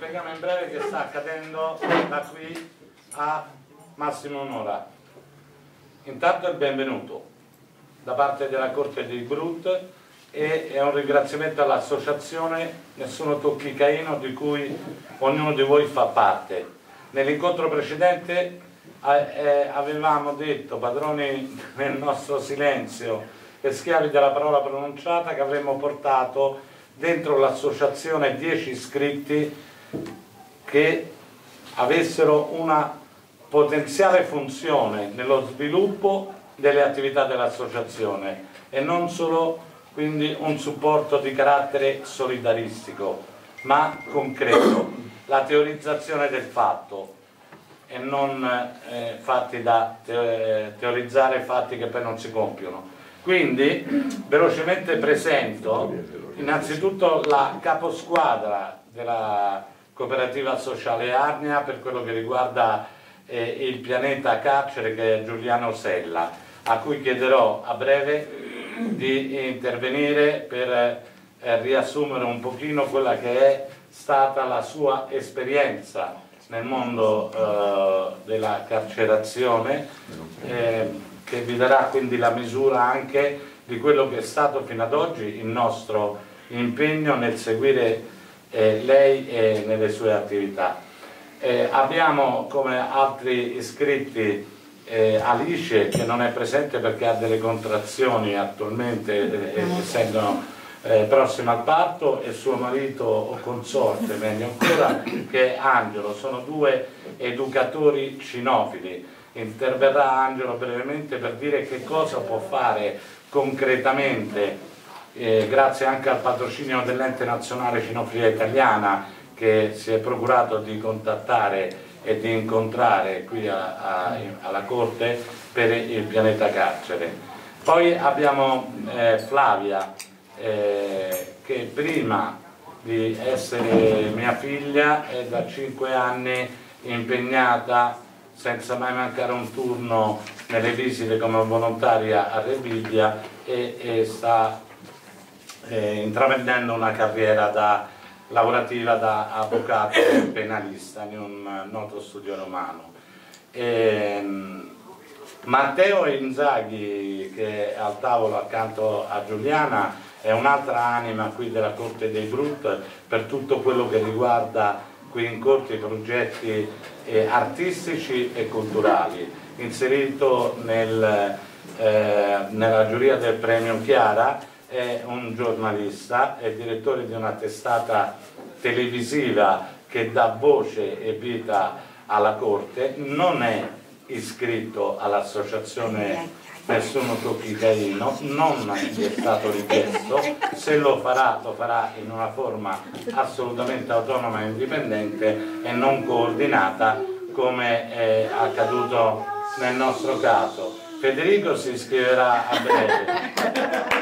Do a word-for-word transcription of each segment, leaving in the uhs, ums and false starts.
spieghiamo in breve che sta accadendo da qui a massimo un'ora. Intanto il benvenuto da parte della Corte di Brut e è un ringraziamento all'associazione Nessuno Tocchi Caino, di cui ognuno di voi fa parte. Nell'incontro precedente eh, avevamo detto, padroni nel nostro silenzio e schiavi della parola pronunciata, che avremmo portato dentro l'associazione dieci iscritti che avessero una potenziale funzione nello sviluppo delle attività dell'associazione e non solo quindi un supporto di carattere solidaristico, ma concreto, la teorizzazione del fatto e non eh, fatti da te teorizzare fatti che poi non si compiono. Quindi velocemente presento innanzitutto la caposquadra della cooperativa sociale Arnia per quello che riguarda eh, il pianeta carcere, che è Giuliano Sella, a cui chiederò a breve di intervenire per eh, riassumere un pochino quella che è stata la sua esperienza nel mondo eh, della carcerazione, eh, che vi darà quindi la misura anche di quello che è stato fino ad oggi il nostro impegno nel seguire eh, lei e nelle sue attività. Eh, abbiamo come altri iscritti eh, Alice, che non è presente perché ha delle contrazioni attualmente, eh, essendo eh, prossima al parto, e suo marito o consorte, meglio ancora, che è Angelo. Sono due educatori cinofili. Interverrà Angelo brevemente per dire che cosa può fare concretamente, eh, grazie anche al patrocinio dell'Ente Nazionale Cinofilia Italiana, che si è procurato di contattare e di incontrare qui a, a, alla Corte per il pianeta carcere. Poi abbiamo eh, Flavia, eh, che prima di essere mia figlia è da cinque anni impegnata senza mai mancare un turno nelle visite come volontaria a Rebibbia e, e sta eh, intraprendendo una carriera da lavorativa da avvocato penalista in un noto studio romano. E, Matteo Inzaghi, che è al tavolo accanto a Giuliana, è un'altra anima qui della Corte dei Brut per tutto quello che riguarda qui in Corte i progetti eh, artistici e culturali, inserito nel, eh, nella giuria del premio Chiara. È un giornalista, è direttore di una testata televisiva che dà voce e vita alla Corte, non è iscritto all'associazione Nessuno Tocchi Caino, non gli è stato richiesto, se lo farà lo farà in una forma assolutamente autonoma e indipendente e non coordinata come è accaduto nel nostro caso. Federico si iscriverà a breve.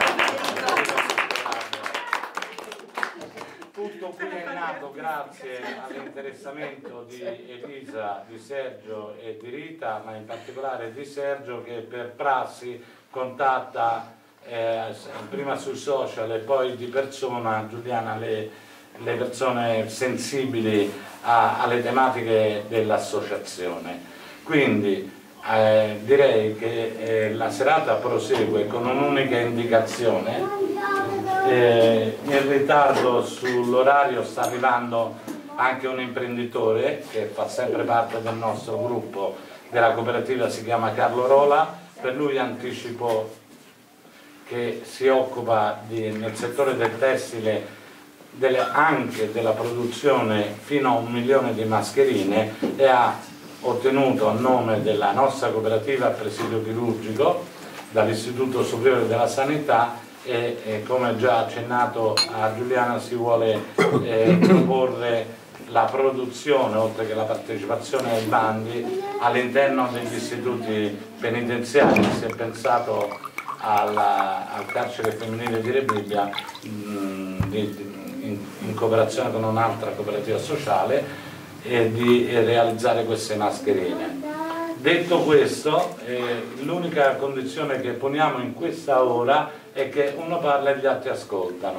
Tutto qui è nato grazie all'interessamento di Elisa, di Sergio e di Rita, ma in particolare di Sergio, che per prassi contatta eh, prima sui social e poi di persona, Giuliana, le, le persone sensibili a, alle tematiche dell'associazione. Quindi eh, direi che eh, la serata prosegue con un'unica indicazione. Eh, in ritardo sull'orario sta arrivando anche un imprenditore che fa sempre parte del nostro gruppo della cooperativa, si chiama Carlo Rola. Per lui anticipo che si occupa di, nel settore del tessile delle, anche della produzione fino a un milione di mascherine, e ha ottenuto a nome della nostra cooperativa a presidio chirurgico dall'Istituto Superiore della Sanità e, e come già accennato a Giuliana si vuole eh, proporre la produzione, oltre che la partecipazione ai bandi, all'interno degli istituti penitenziari. Si è pensato alla, al carcere femminile di Rebibbia mh, di, di, in, in cooperazione con un'altra cooperativa sociale, e di e realizzare queste mascherine. Detto questo, eh, l'unica condizione che poniamo in questa ora è che uno parla e gli altri ascoltano.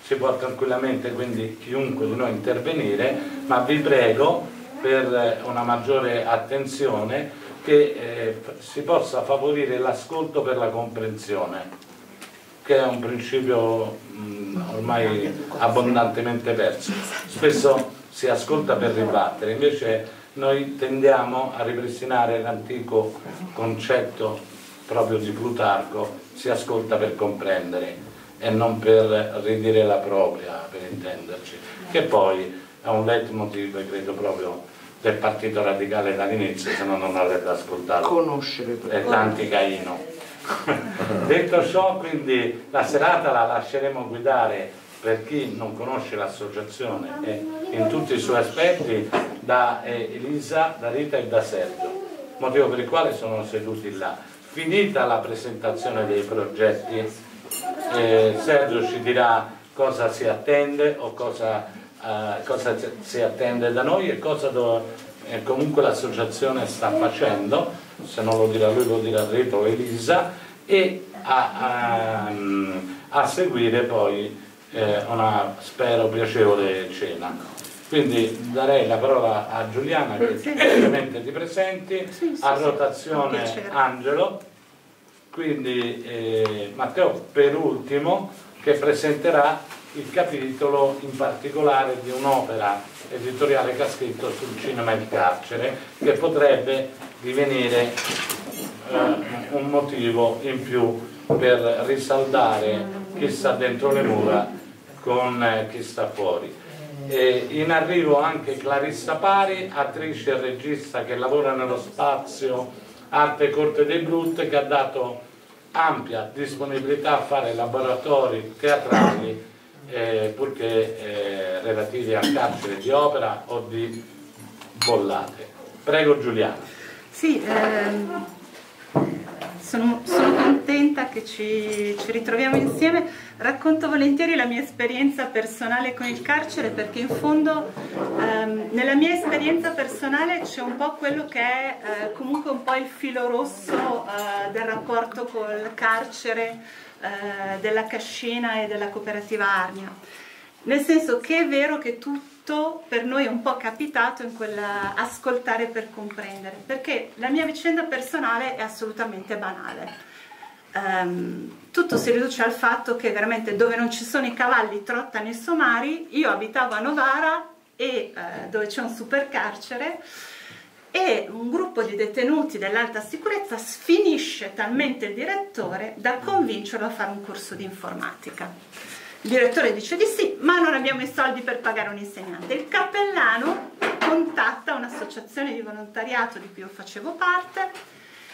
si può tranquillamente quindi chiunque di noi intervenire, ma vi prego per una maggiore attenzione che eh, si possa favorire l'ascolto per la comprensione, che è un principio mh, ormai abbondantemente perso. Spesso si ascolta per ribattere, invece noi tendiamo a ripristinare l'antico concetto proprio di Plutarco: si ascolta per comprendere e non per ridire la propria, per intenderci, che poi è un leitmotiv, credo, proprio del Partito Radicale dall'inizio, se no non avrebbe ascoltato conoscere eh, tanti Caino. Detto ciò, quindi la serata la lasceremo guidare, per chi non conosce l'associazione e in tutti i suoi aspetti, da eh, Elisa, da Rita e da Sergio, motivo per il quale sono seduti là. Finita la presentazione dei progetti, eh, Sergio ci dirà cosa si attende o cosa, eh, cosa si attende da noi e cosa do, eh, comunque l'associazione sta facendo, se non lo dirà lui lo dirà Rita o Elisa, e a, a, a seguire poi eh, una, spero, piacevole cena. Quindi darei la parola a Giuliana, che ovviamente ti presenti, sì, sì, a rotazione sì, Angelo, quindi eh, Matteo per ultimo, che presenterà il capitolo in particolare di un'opera editoriale che ha scritto sul cinema e il carcere, che potrebbe divenire eh, un motivo in più per risaldare chi sta dentro le mura con eh, chi sta fuori. E in arrivo anche Clarissa Pari, attrice e regista che lavora nello spazio Arte Corte dei Brut, che ha dato ampia disponibilità a fare laboratori teatrali eh, purché eh, relativi al carcere di opera o di bollate. Prego Giuliana. Sì, ehm, sono, sono contenta che ci, ci ritroviamo insieme. Racconto volentieri la mia esperienza personale con il carcere, perché in fondo ehm, nella mia esperienza personale c'è un po' quello che è eh, comunque un po' il filo rosso eh, del rapporto col carcere, eh, della Cascina e della cooperativa Arnia. Nel senso che è vero che tutto per noi è un po' capitato in quella ascoltare per comprendere, perché la mia vicenda personale è assolutamente banale. Um, tutto si riduce al fatto che veramente dove non ci sono i cavalli trottano i somari. Io abitavo a Novara e uh, dove c'è un supercarcere, e un gruppo di detenuti dell'alta sicurezza sfinisce talmente il direttore da convincerlo a fare un corso di informatica. Il direttore dice di sì, ma non abbiamo i soldi per pagare un insegnante. Il cappellano contatta un'associazione di volontariato di cui io facevo parte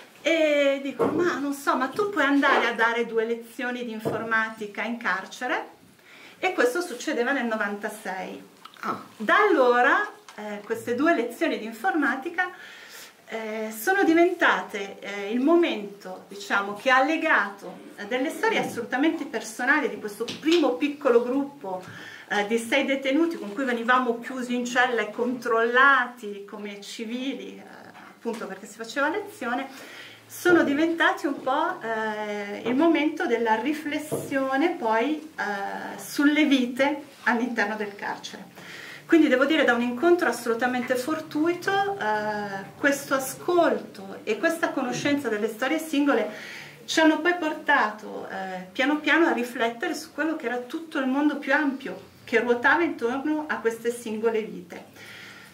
e dico: ma non so, ma tu puoi andare a dare due lezioni di informatica in carcere? E questo succedeva nel novantasei. Ah. Da allora eh, queste due lezioni di informatica eh, sono diventate eh, il momento, diciamo, che ha legato eh, delle storie assolutamente personali di questo primo piccolo gruppo eh, di sei detenuti con cui venivamo chiusi in cella e controllati come civili, eh, appunto perché si faceva lezione. Sono diventati un po' eh, il momento della riflessione poi eh, sulle vite all'interno del carcere. Quindi devo dire, da un incontro assolutamente fortuito, eh, questo ascolto e questa conoscenza delle storie singole ci hanno poi portato eh, piano piano a riflettere su quello che era tutto il mondo più ampio che ruotava intorno a queste singole vite.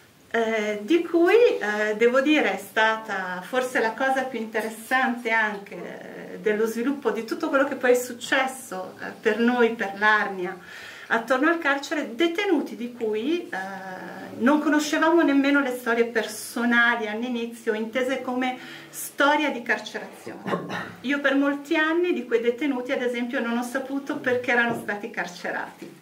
Eh, di cui eh, devo dire è stata forse la cosa più interessante anche eh, dello sviluppo di tutto quello che poi è successo eh, per noi, per l'Arnia, attorno al carcere, detenuti di cui eh, non conoscevamo nemmeno le storie personali all'inizio, intese come storia di carcerazione. Io per molti anni di quei detenuti, ad esempio, non ho saputo perché erano stati carcerati.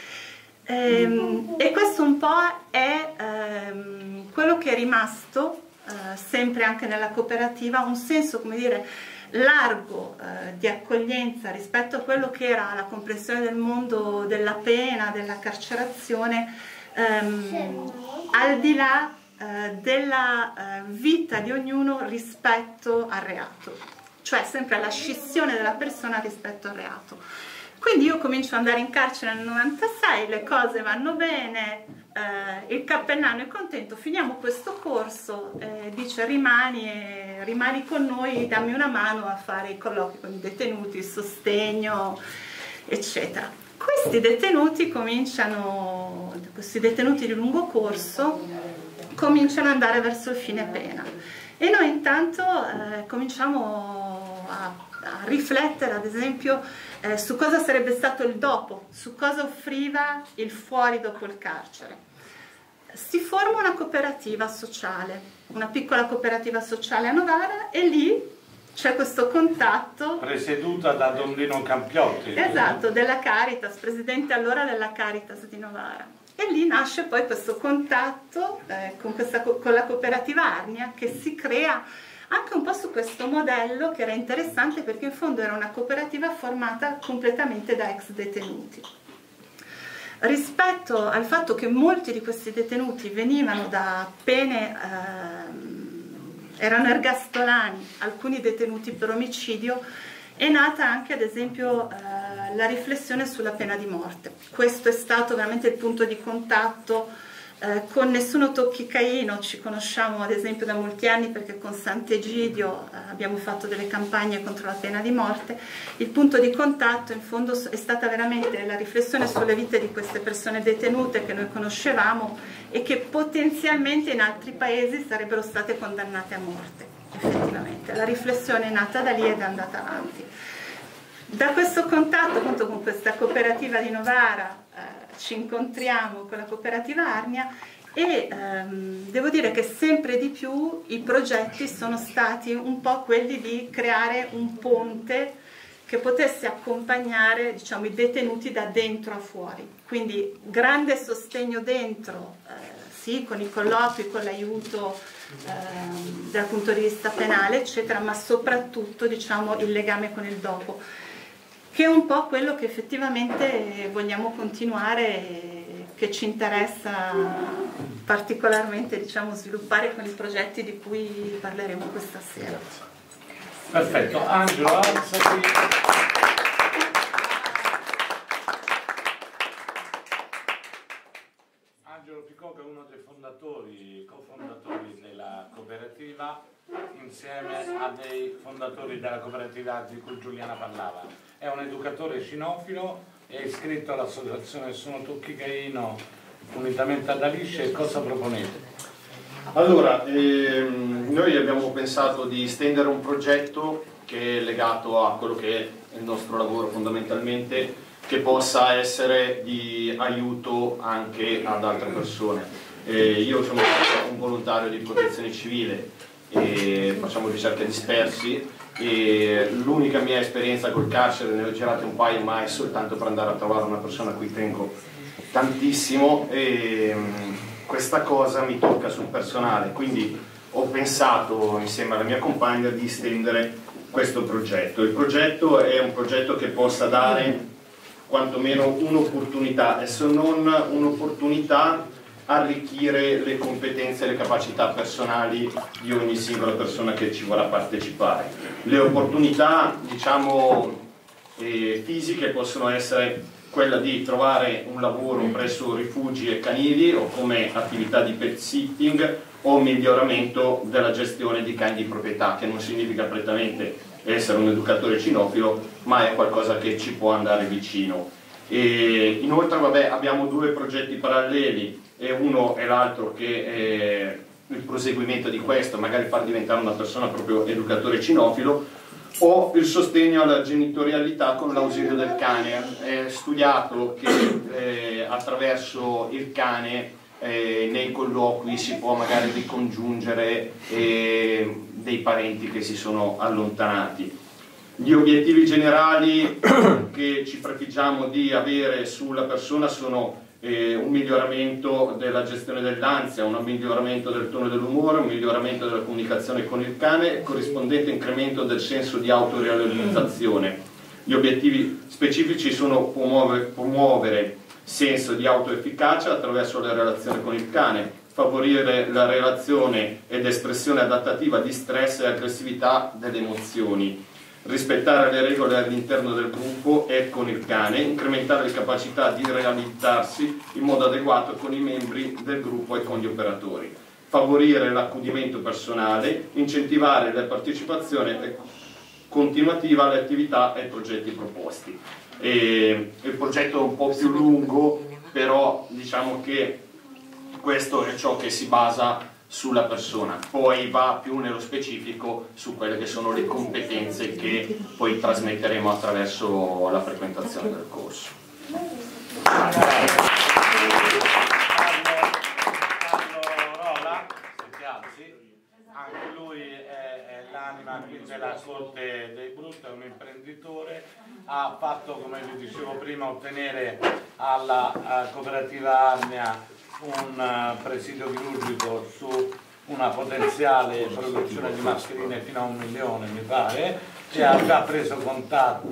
Ehm, e questo un po' è ehm, quello che è rimasto eh, sempre anche nella cooperativa, un senso, come dire, largo eh, di accoglienza rispetto a quello che era la comprensione del mondo della pena, della carcerazione, ehm, al di là eh, della eh, vita di ognuno rispetto al reato, cioè sempre alla scissione della persona rispetto al reato. Quindi io comincio ad andare in carcere nel novantasei, le cose vanno bene, eh, il cappellano è contento, finiamo questo corso, eh, dice rimani, e, rimani con noi, dammi una mano a fare i colloqui con i detenuti, il sostegno, eccetera. Questi detenuti cominciano, questi detenuti di lungo corso cominciano ad andare verso il fine pena e noi intanto eh, cominciamo a, a riflettere ad esempio eh, su cosa sarebbe stato il dopo, su cosa offriva il fuori dopo il carcere. Si forma una cooperativa sociale, una piccola cooperativa sociale a Novara e lì c'è questo contatto presieduta da Don Lino Campiotti, esatto, della Caritas, presidente allora della Caritas di Novara, e lì nasce poi questo contatto eh, con, questa, con la cooperativa Arnia, che si crea anche un po' su questo modello che era interessante perché in fondo era una cooperativa formata completamente da ex detenuti. Rispetto al fatto che molti di questi detenuti venivano da pene eh, erano ergastolani, alcuni detenuti per omicidio, è nata anche ad esempio eh, la riflessione sulla pena di morte. Questo è stato veramente il punto di contatto eh, con Nessuno Tocchi Caino, ci conosciamo ad esempio da molti anni perché con Sant'Egidio eh, abbiamo fatto delle campagne contro la pena di morte. Il punto di contatto in fondo è stata veramente la riflessione sulle vite di queste persone detenute che noi conoscevamo e che potenzialmente in altri paesi sarebbero state condannate a morte, effettivamente. La riflessione è nata da lì ed è andata avanti. Da questo contatto appunto con questa cooperativa di Novara eh, ci incontriamo con la cooperativa Arnia e ehm, devo dire che sempre di più i progetti sono stati un po' quelli di creare un ponte che potesse accompagnare, diciamo, i detenuti da dentro a fuori. Quindi grande sostegno dentro, eh, sì, con i colloqui, con l'aiuto eh, dal punto di vista penale, eccetera, ma soprattutto, diciamo, il legame con il dopo, che è un po' quello che effettivamente vogliamo continuare e che ci interessa particolarmente, diciamo, sviluppare con i progetti di cui parleremo questa sera. Perfetto, Angelo, alzati. Angelo Picocca è uno dei fondatori, cofondatori della cooperativa, insieme a dei fondatori della cooperativa di cui Giuliana parlava. È un educatore cinofilo, è iscritto all'associazione Nessuno Tocchi Caino unitamente ad Alice. Cosa proponete? Allora, ehm, noi abbiamo pensato di stendere un progetto che è legato a quello che è il nostro lavoro fondamentalmente, che possa essere di aiuto anche ad altre persone. Eh, io sono un volontario di protezione civile e facciamo ricerche dispersi e l'unica mia esperienza col carcere, ne ho girate un paio, ma è soltanto per andare a trovare una persona a cui tengo tantissimo e questa cosa mi tocca sul personale, quindi ho pensato insieme alla mia compagna di stendere questo progetto. Il progetto è un progetto che possa dare quantomeno un'opportunità e se non un'opportunità arricchire le competenze e le capacità personali di ogni singola persona che ci vorrà partecipare. Le opportunità, diciamo, eh, fisiche possono essere quella di trovare un lavoro presso rifugi e canili o come attività di pet sitting o miglioramento della gestione di cani di proprietà, che non significa prettamente essere un educatore cinofilo, ma è qualcosa che ci può andare vicino. E inoltre, vabbè, abbiamo due progetti paralleli e uno è l'altro che è il proseguimento di questo, magari far diventare una persona proprio educatore cinofilo, o il sostegno alla genitorialità con l'ausilio del cane. È studiato che eh, attraverso il cane eh, nei colloqui si può magari ricongiungere eh, dei parenti che si sono allontanati. Gli obiettivi generali che ci prefiggiamo di avere sulla persona sono eh, un miglioramento della gestione dell'ansia, un miglioramento del tono dell'umore, un miglioramento della comunicazione con il cane e corrispondente incremento del senso di autorealizzazione. Gli obiettivi specifici sono promuovere, promuovere senso di autoefficacia attraverso la relazione con il cane, favorire la relazione ed espressione adattativa di stress e aggressività delle emozioni, rispettare le regole all'interno del gruppo e con il cane, incrementare le capacità di riabilitarsi in modo adeguato con i membri del gruppo e con gli operatori, favorire l'accudimento personale, incentivare la partecipazione continuativa alle attività e ai progetti proposti. E il progetto è un po' più lungo, però diciamo che questo è ciò che si basa sulla persona, poi va più nello specifico su quelle che sono le competenze che poi trasmetteremo attraverso la frequentazione del corso. Carlo Rola, se ti alzi, anche lui è, è l'anima qui della Corte dei Brut, è un imprenditore, ha fatto, come vi dicevo prima, ottenere alla cooperativa Arnia un uh, presidio chirurgico su una potenziale produzione di mascherine fino a un milione mi pare, e ha già preso contatti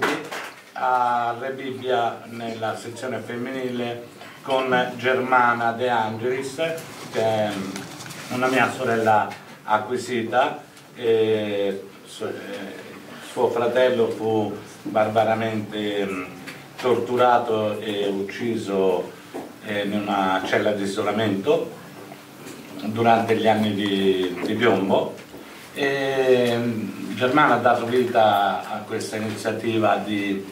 a Re Bibbia nella sezione femminile con Germana De Angelis, che è una mia sorella acquisita, e suo fratello fu barbaramente mh, torturato e ucciso in una cella di isolamento durante gli anni di, di piombo, e Germana ha dato vita a questa iniziativa di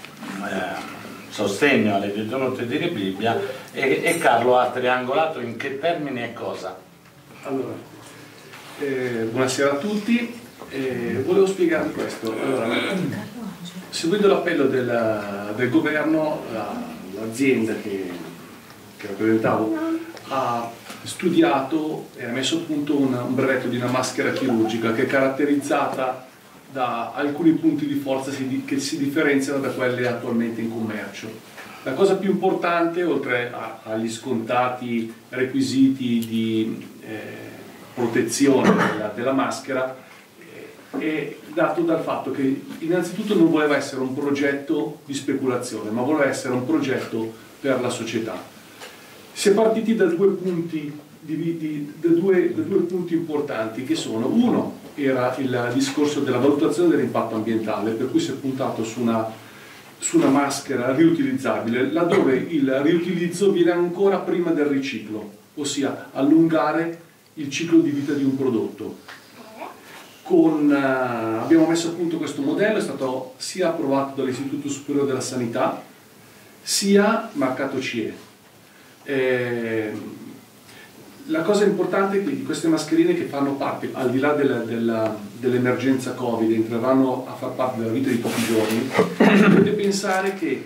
eh, sostegno alle detenute di Re Bibbia, e, e Carlo ha triangolato in che termini e cosa. Allora, eh, buonasera a tutti, eh, volevo spiegarvi questo. Allora, seguendo l'appello del, del governo, l'azienda che che rappresentavo ha studiato e ha messo a punto una, un brevetto di una maschera chirurgica che è caratterizzata da alcuni punti di forza si, che si differenziano da quelle attualmente in commercio. La cosa più importante, oltre a, agli scontati requisiti di eh, protezione della, della maschera, eh, è dato dal fatto che innanzitutto non voleva essere un progetto di speculazione, ma voleva essere un progetto per la società. Si è partiti da due punti, di, di, da due, da due punti importanti, che sono: uno era il discorso della valutazione dell'impatto ambientale, per cui si è puntato su una, su una maschera riutilizzabile, laddove il riutilizzo viene ancora prima del riciclo, ossia allungare il ciclo di vita di un prodotto. Con, uh, abbiamo messo a punto questo modello, è stato sia approvato dall'Istituto Superiore della Sanità, sia marcato C E. Eh, la cosa importante è che di queste mascherine, che fanno parte, al di là dell'emergenza dell Covid, entreranno a far parte della vita di tutti i giorni, dovete pensare che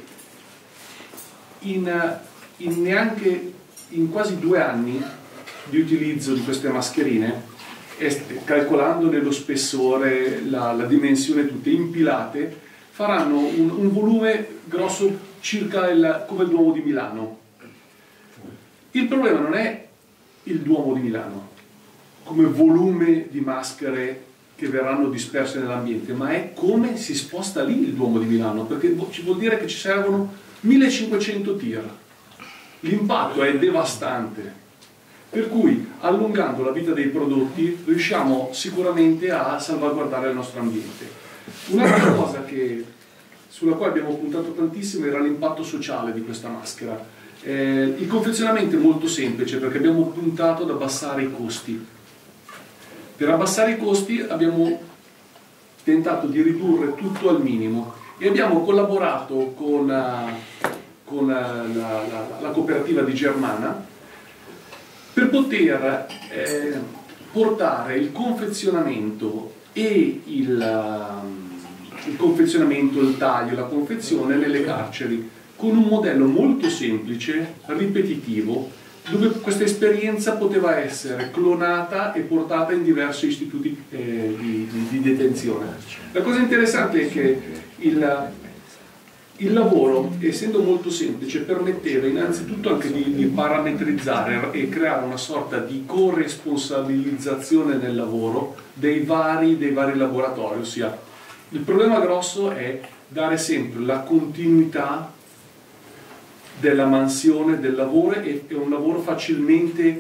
in, in neanche in quasi due anni di utilizzo di queste mascherine, calcolandone lo spessore, la, la dimensione, tutte impilate, faranno un, un volume grosso circa il, come il Duomo di Milano. Il problema non è il Duomo di Milano come volume di maschere che verranno disperse nell'ambiente, ma è come si sposta lì il Duomo di Milano, perché ci vuol dire che ci servono millecinquecento tir. L'impatto è devastante, per cui allungando la vita dei prodotti riusciamo sicuramente a salvaguardare il nostro ambiente. Un'altra cosa che, sulla quale abbiamo puntato tantissimo era l'impatto sociale di questa maschera. Eh, il confezionamento è molto semplice, perché abbiamo puntato ad abbassare i costi. Per abbassare i costi abbiamo tentato di ridurre tutto al minimo e abbiamo collaborato con, uh, con uh, la, la, la cooperativa di Germana per poter eh, portare il confezionamento e il, uh, il confezionamento, il taglio, la confezione nelle carceri, con un modello molto semplice, ripetitivo, dove questa esperienza poteva essere clonata e portata in diversi istituti eh, di, di, di detenzione. La cosa interessante è che il, il lavoro, essendo molto semplice, permetteva innanzitutto anche di, di parametrizzare e creare una sorta di corresponsabilizzazione nel lavoro dei vari, dei vari laboratori. Ossia, il problema grosso è dare sempre la continuità della mansione del lavoro, e è un lavoro facilmente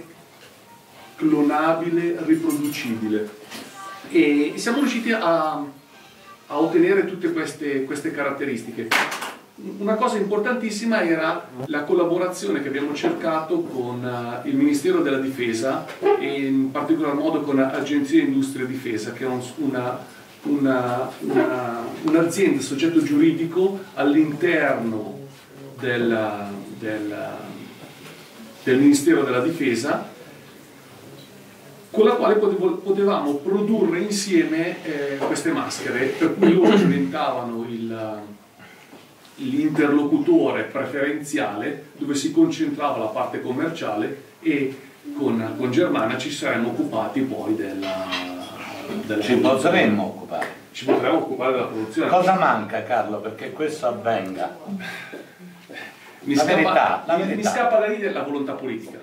clonabile, riproducibile, e siamo riusciti a, a ottenere tutte queste, queste caratteristiche. Una cosa importantissima era la collaborazione che abbiamo cercato con uh, il Ministero della Difesa e in particolar modo con l'Agenzia Industria Difesa, che è un, una, una, una, un'azienda, soggetto giuridico all'interno del, del, del Ministero della Difesa, con la quale potevamo produrre insieme eh, queste maschere, per cui loro diventavano il l'interlocutore preferenziale dove si concentrava la parte commerciale, e con, con Germana ci saremmo occupati poi della, della ci potremmo occupare ci potremmo occupare della produzione. Cosa manca, Carlo, perché questo avvenga? Mi, la scappa, verità, la mi, verità. mi scappa da ridere la volontà politica.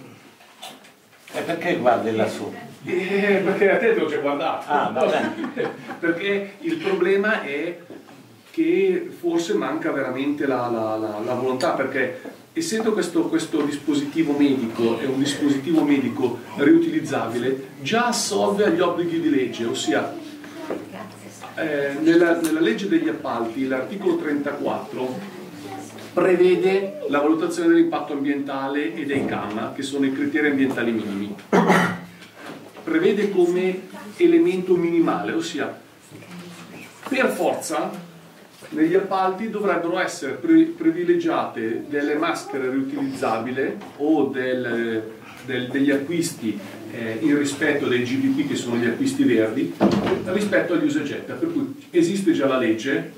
E perché guardi lassù? Eh, perché a te te l'ho già guardato. Ah, va bene. Perché il problema è che forse manca veramente la, la, la, la volontà, perché essendo questo, questo dispositivo medico è un dispositivo medico riutilizzabile, già assolve agli obblighi di legge, ossia eh, nella, nella legge degli appalti l'articolo trentaquattro prevede la valutazione dell'impatto ambientale e dei C A M, che sono i criteri ambientali minimi, prevede come elemento minimale, ossia per forza negli appalti dovrebbero essere privilegiate delle maschere riutilizzabili o del, del, degli acquisti eh, in rispetto dei G B P, che sono gli acquisti verdi, rispetto agli usa e getta, per cui esiste già la legge,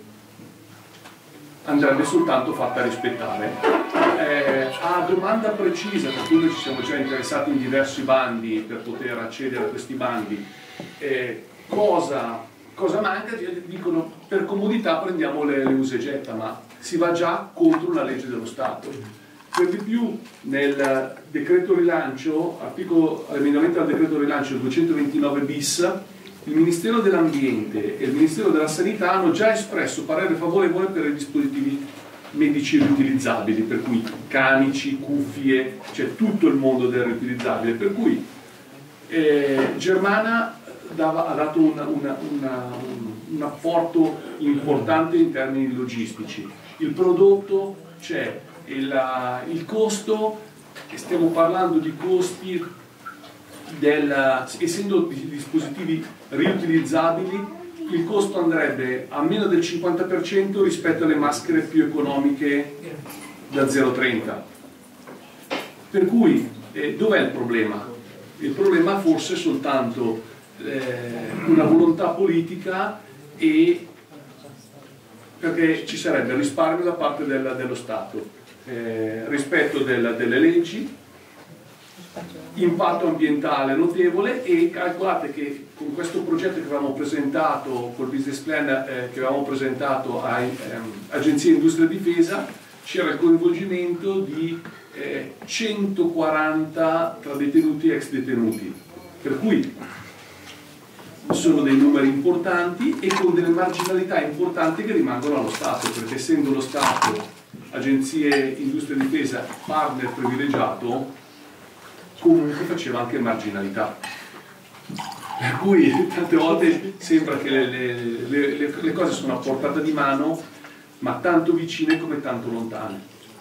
andrebbe soltanto fatta rispettare. Eh, a domanda precisa, per cui noi ci siamo già interessati in diversi bandi per poter accedere a questi bandi, eh, cosa... Cosa manca? Dicono per comodità prendiamo le, le usa e getta, ma si va già contro una legge dello Stato. Per di più nel decreto rilancio, articolo, emendamento al decreto rilancio duecentoventinove bis, il Ministero dell'Ambiente e il Ministero della Sanità hanno già espresso parere favorevole per i dispositivi medici riutilizzabili, per cui camici, cuffie, c'è tutto il mondo del riutilizzabile, per cui eh, Germana Dava, ha dato una, una, una, un, un apporto importante in termini logistici. Il prodotto c'è, il, il costo, stiamo parlando di costi del, essendo dispositivi riutilizzabili, il costo andrebbe a meno del cinquanta per cento rispetto alle maschere più economiche da zero virgola trenta. Per cui eh, dov'è il problema? Il problema forse è soltanto una volontà politica, e perché ci sarebbe risparmio da parte del, dello Stato, eh, rispetto del, delle leggi, impatto ambientale notevole, e calcolate che con questo progetto che avevamo presentato, col business plan eh, che avevamo presentato a ehm, Agenzia Industria Difesa, c'era il coinvolgimento di eh, centoquaranta tra detenuti e ex detenuti, per cui sono dei numeri importanti e con delle marginalità importanti che rimangono allo Stato, perché essendo lo Stato, agenzie industria e difesa, partner privilegiato, comunque faceva anche marginalità. Per cui tante volte sembra che le, le, le, le cose sono a portata di mano, ma tanto vicine come tanto lontane.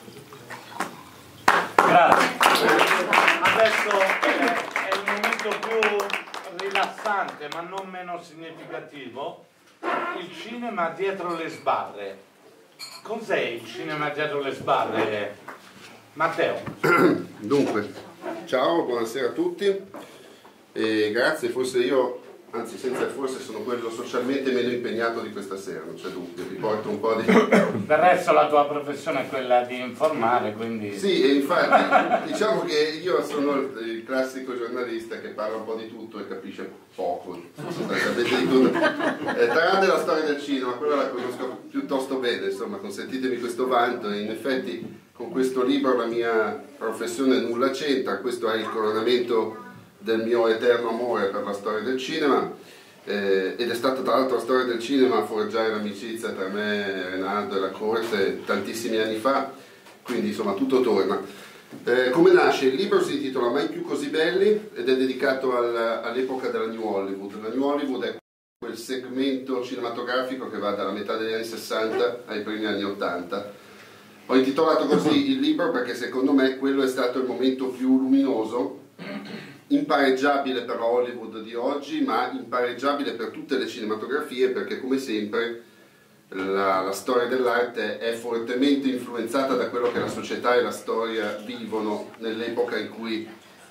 Grazie. Adesso è il momento più rilassante ma non meno significativo, il cinema dietro le sbarre. Cos'è il cinema dietro le sbarre, Matteo? Dunque, ciao, buonasera a tutti e grazie. Forse io, anzi senza il forse, sono quello socialmente meno impegnato di questa sera, non c'è dubbio, vi porto un po' di... Del resto la tua professione è quella di informare, quindi... Sì, e infatti diciamo che io sono il classico giornalista che parla un po' di tutto e capisce poco, sapete di cosa. Eh, tranne la storia del cinema, quella la conosco piuttosto bene, insomma, consentitemi questo vanto, e in effetti con questo libro la mia professione nulla c'entra, questo è il coronamento del mio eterno amore per la storia del cinema, eh, ed è stata tra l'altro la storia del cinema a forgiare l'amicizia tra me, Renaldo e la corte tantissimi anni fa, quindi insomma tutto torna. Eh, come nasce? Il libro si intitola Mai più così belli ed è dedicato al, all'epoca della New Hollywood. La New Hollywood è quel segmento cinematografico che va dalla metà degli anni sessanta ai primi anni ottanta. Ho intitolato così il libro perché secondo me quello è stato il momento più luminoso, impareggiabile per la Hollywood di oggi, ma impareggiabile per tutte le cinematografie, perché come sempre la, la storia dell'arte è fortemente influenzata da quello che la società e la storia vivono nell'epoca in cui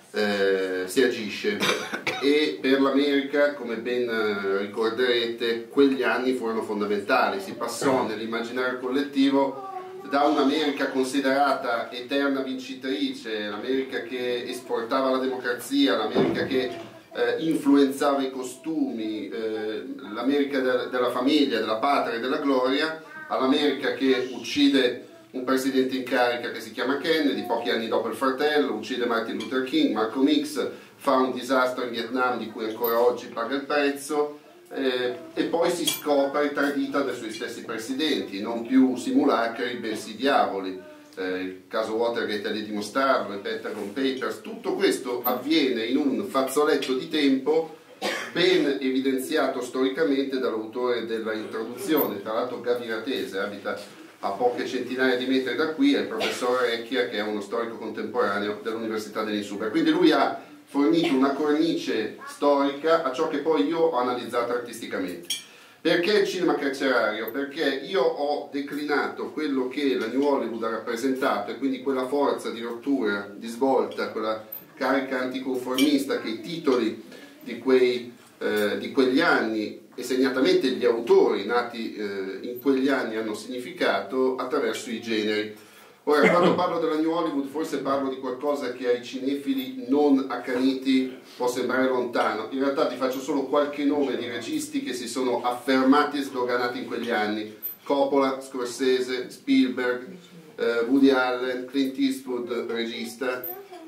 eh, si agisce. E per l'America, come ben ricorderete, quegli anni furono fondamentali. Si passò nell'immaginario collettivo da un'America considerata eterna vincitrice, l'America che esportava la democrazia, l'America che eh, influenzava i costumi, eh, l'America de della famiglia, della patria e della gloria, all'America che uccide un presidente in carica che si chiama Kennedy, pochi anni dopo il fratello, uccide Martin Luther King, Malcolm X, fa un disastro in Vietnam di cui ancora oggi paga il prezzo, eh, e poi si scopre tradita dai suoi stessi presidenti, non più simulacri, bensì diavoli. Eh, il caso Watergate è di dimostrarlo, i Pentagon Papers, tutto questo avviene in un fazzoletto di tempo ben evidenziato storicamente dall'autore della introduzione, tra l'altro gaviratese, abita a poche centinaia di metri da qui, è il professor Recchia, che è uno storico contemporaneo dell'Università dell'Insubria. Quindi lui ha fornito una cornice storica a ciò che poi io ho analizzato artisticamente. Perché il cinema carcerario? Perché io ho declinato quello che la New Hollywood ha rappresentato, e quindi quella forza di rottura, di svolta, quella carica anticonformista che i titoli di, quei, eh, di quegli anni, e segnatamente gli autori nati eh, in quegli anni, hanno significato attraverso i generi. Ora, quando parlo della New Hollywood forse parlo di qualcosa che ai cinefili non accaniti può sembrare lontano. In realtà ti faccio solo qualche nome di registi che si sono affermati e sdoganati in quegli anni: Coppola, Scorsese, Spielberg, eh, Woody Allen, Clint Eastwood, regista,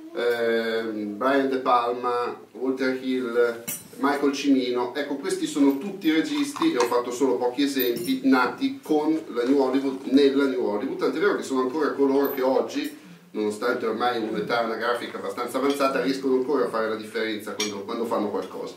eh, Brian De Palma, Walter Hill, Michael Cimino. Ecco, questi sono tutti registi, e ho fatto solo pochi esempi, nati con la New Hollywood, nella New Hollywood, tant'è vero che sono ancora coloro che oggi, nonostante ormai un'età anagrafica abbastanza avanzata, riescono ancora a fare la differenza quando, quando fanno qualcosa.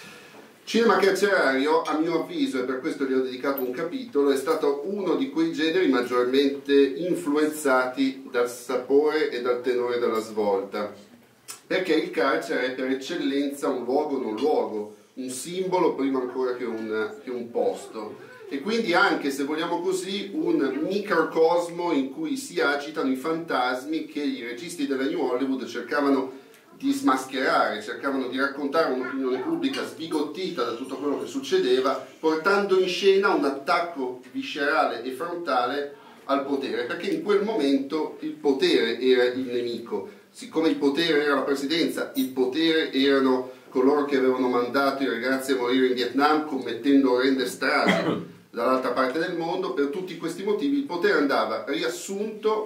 Cinema carcerario, a mio avviso, e per questo gli ho dedicato un capitolo, è stato uno di quei generi maggiormente influenzati dal sapore e dal tenore della svolta, perché il carcere è per eccellenza un luogo non luogo, un simbolo prima ancora che un, che un posto, e quindi anche, se vogliamo così, un microcosmo in cui si agitano i fantasmi che i registi della New Hollywood cercavano di smascherare, cercavano di raccontare un'opinione pubblica sbigottita da tutto quello che succedeva, portando in scena un attacco viscerale e frontale al potere, perché in quel momento il potere era il nemico. Siccome il potere era la presidenza, il potere erano coloro che avevano mandato i ragazzi a morire in Vietnam commettendo orrende stragi dall'altra parte del mondo, per tutti questi motivi il potere andava riassunto,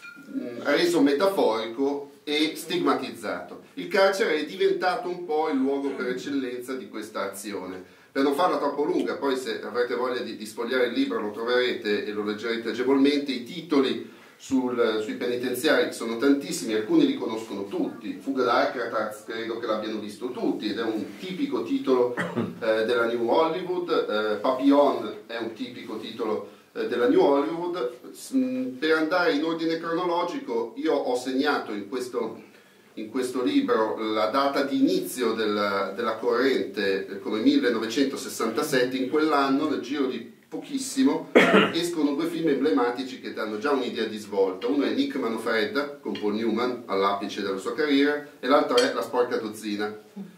mh, reso metaforico e stigmatizzato. Il carcere è diventato un po' il luogo per eccellenza di questa azione. Per non farla troppo lunga, poi se avrete voglia di, di sfogliare il libro lo troverete e lo leggerete agevolmente. I titoli sul, sui penitenziari sono tantissimi, alcuni li conoscono tutti. Fuga da Alcatraz credo che l'abbiano visto tutti, ed è un tipico titolo eh, della New Hollywood. eh, Papillon è un tipico titolo eh, della New Hollywood. Per andare in ordine cronologico, io ho segnato in questo, in questo libro la data di inizio della, della corrente come millenovecentosessantasette. In quell'anno, nel giro di pochissimo, escono due film emblematici che danno già un'idea di svolta. Uno è Nick Manfredda con Paul Newman all'apice della sua carriera, e l'altro è La sporca dozzina.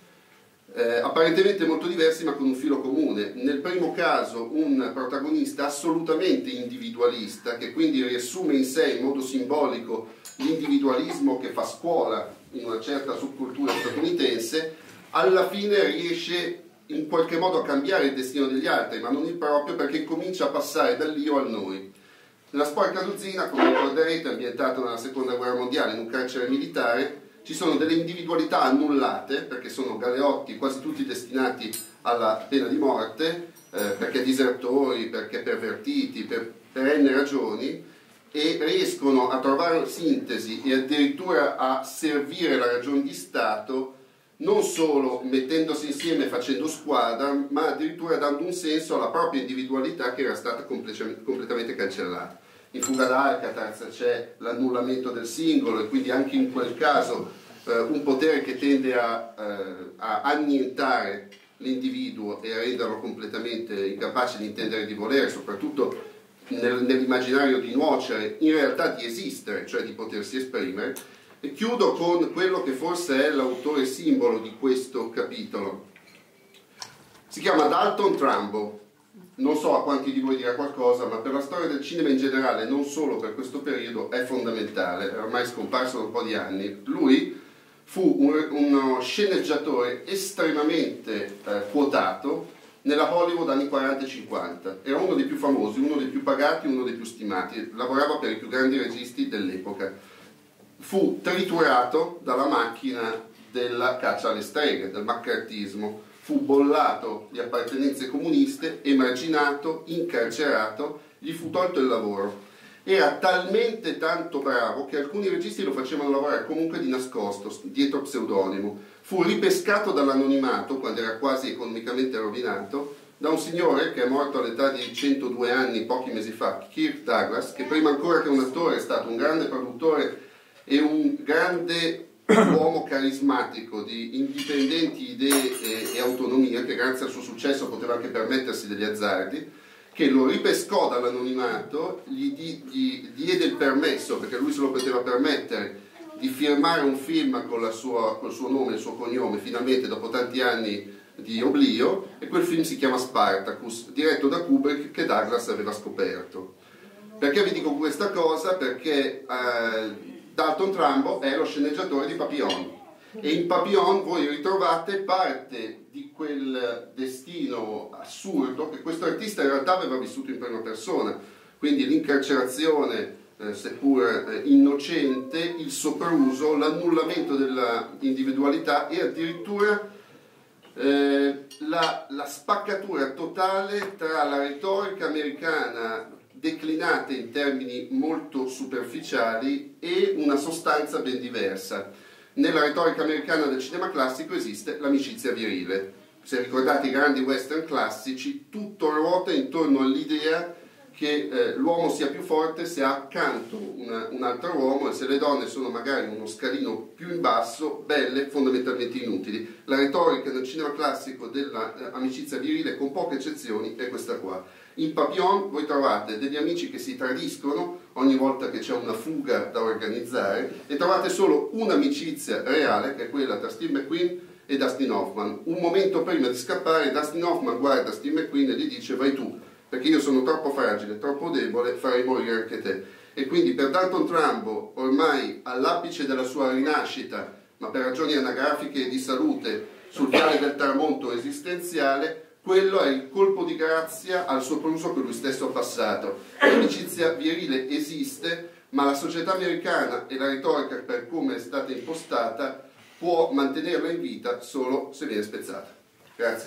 Eh, apparentemente molto diversi ma con un filo comune. Nel primo caso un protagonista assolutamente individualista, che quindi riassume in sé in modo simbolico l'individualismo che fa scuola in una certa subcultura statunitense, alla fine riesce in qualche modo a cambiare il destino degli altri, ma non il proprio, perché comincia a passare dall'io al noi. Nella sporca dozzina, come ricorderete, ambientato nella seconda guerra mondiale in un carcere militare, ci sono delle individualità annullate, perché sono galeotti quasi tutti destinati alla pena di morte, eh, perché disertori, perché pervertiti, per, per n ragioni, e riescono a trovare sintesi e addirittura a servire la ragione di Stato non solo mettendosi insieme facendo squadra, ma addirittura dando un senso alla propria individualità che era stata completamente cancellata. In Fuga d'Alcatraz c'è l'annullamento del singolo e quindi anche in quel caso eh, un potere che tende a, eh, a annientare l'individuo e a renderlo completamente incapace di intendere e di volere, soprattutto nel, nell'immaginario di nuocere, in realtà di esistere, cioè di potersi esprimere. E chiudo con quello che forse è l'autore simbolo di questo capitolo. Si chiama Dalton Trumbo. Non so a quanti di voi dirà qualcosa, ma per la storia del cinema in generale, non solo per questo periodo, è fondamentale. È ormai scomparso da un po' di anni. Lui fu un, uno sceneggiatore estremamente eh, quotato nella Hollywood anni quaranta e cinquanta. Era uno dei più famosi, uno dei più pagati, uno dei più stimati. Lavorava per i più grandi registi dell'epoca. Fu triturato dalla macchina della caccia alle streghe, del maccartismo. Fu bollato di appartenenze comuniste, emarginato, incarcerato, gli fu tolto il lavoro. Era talmente tanto bravo che alcuni registi lo facevano lavorare comunque di nascosto, dietro pseudonimo. Fu ripescato dall'anonimato, quando era quasi economicamente rovinato, da un signore che è morto all'età di centodue anni pochi mesi fa, Kirk Douglas, che prima ancora che un attore è stato un grande produttore e un grande uomo carismatico di indipendenti idee e, e autonomia, che grazie al suo successo poteva anche permettersi degli azzardi, che lo ripescò dall'anonimato, gli, di, gli diede il permesso, perché lui se lo poteva permettere, di firmare un film con la sua, col suo nome e il suo cognome, finalmente dopo tanti anni di oblio, e quel film si chiama Spartacus, diretto da Kubrick, che Douglas aveva scoperto. Perché vi dico questa cosa? Perché eh, Dalton Trumbo è lo sceneggiatore di Papillon, e in Papillon voi ritrovate parte di quel destino assurdo che questo artista in realtà aveva vissuto in prima persona, quindi l'incarcerazione eh, seppur eh, innocente, il sopruso, l'annullamento della individualità e addirittura eh, la, la spaccatura totale tra la retorica americana declinate in termini molto superficiali e una sostanza ben diversa. Nella retorica americana del cinema classico esiste l'amicizia virile. Se ricordate i grandi western classici, tutto ruota intorno all'idea che eh, l'uomo sia più forte se ha accanto una, un altro uomo, e se le donne sono magari uno scalino più in basso, belle, fondamentalmente inutili. La retorica nel cinema classico dell'amicizia virile, con poche eccezioni, è questa qua. In Papillon voi trovate degli amici che si tradiscono ogni volta che c'è una fuga da organizzare, e trovate solo un'amicizia reale, che è quella tra Steve McQueen e Dustin Hoffman. Un momento prima di scappare, Dustin Hoffman guarda Steve McQueen e gli dice: vai tu, perché io sono troppo fragile, troppo debole, farei morire anche te. E quindi per Dalton Trumbo, ormai all'apice della sua rinascita, ma per ragioni anagrafiche e di salute, sul viale del tramonto esistenziale, quello è il colpo di grazia al sopruso che lui stesso ha passato. L'amicizia virile esiste, ma la società americana e la retorica, per come è stata impostata, può mantenerla in vita solo se viene spezzata. Grazie.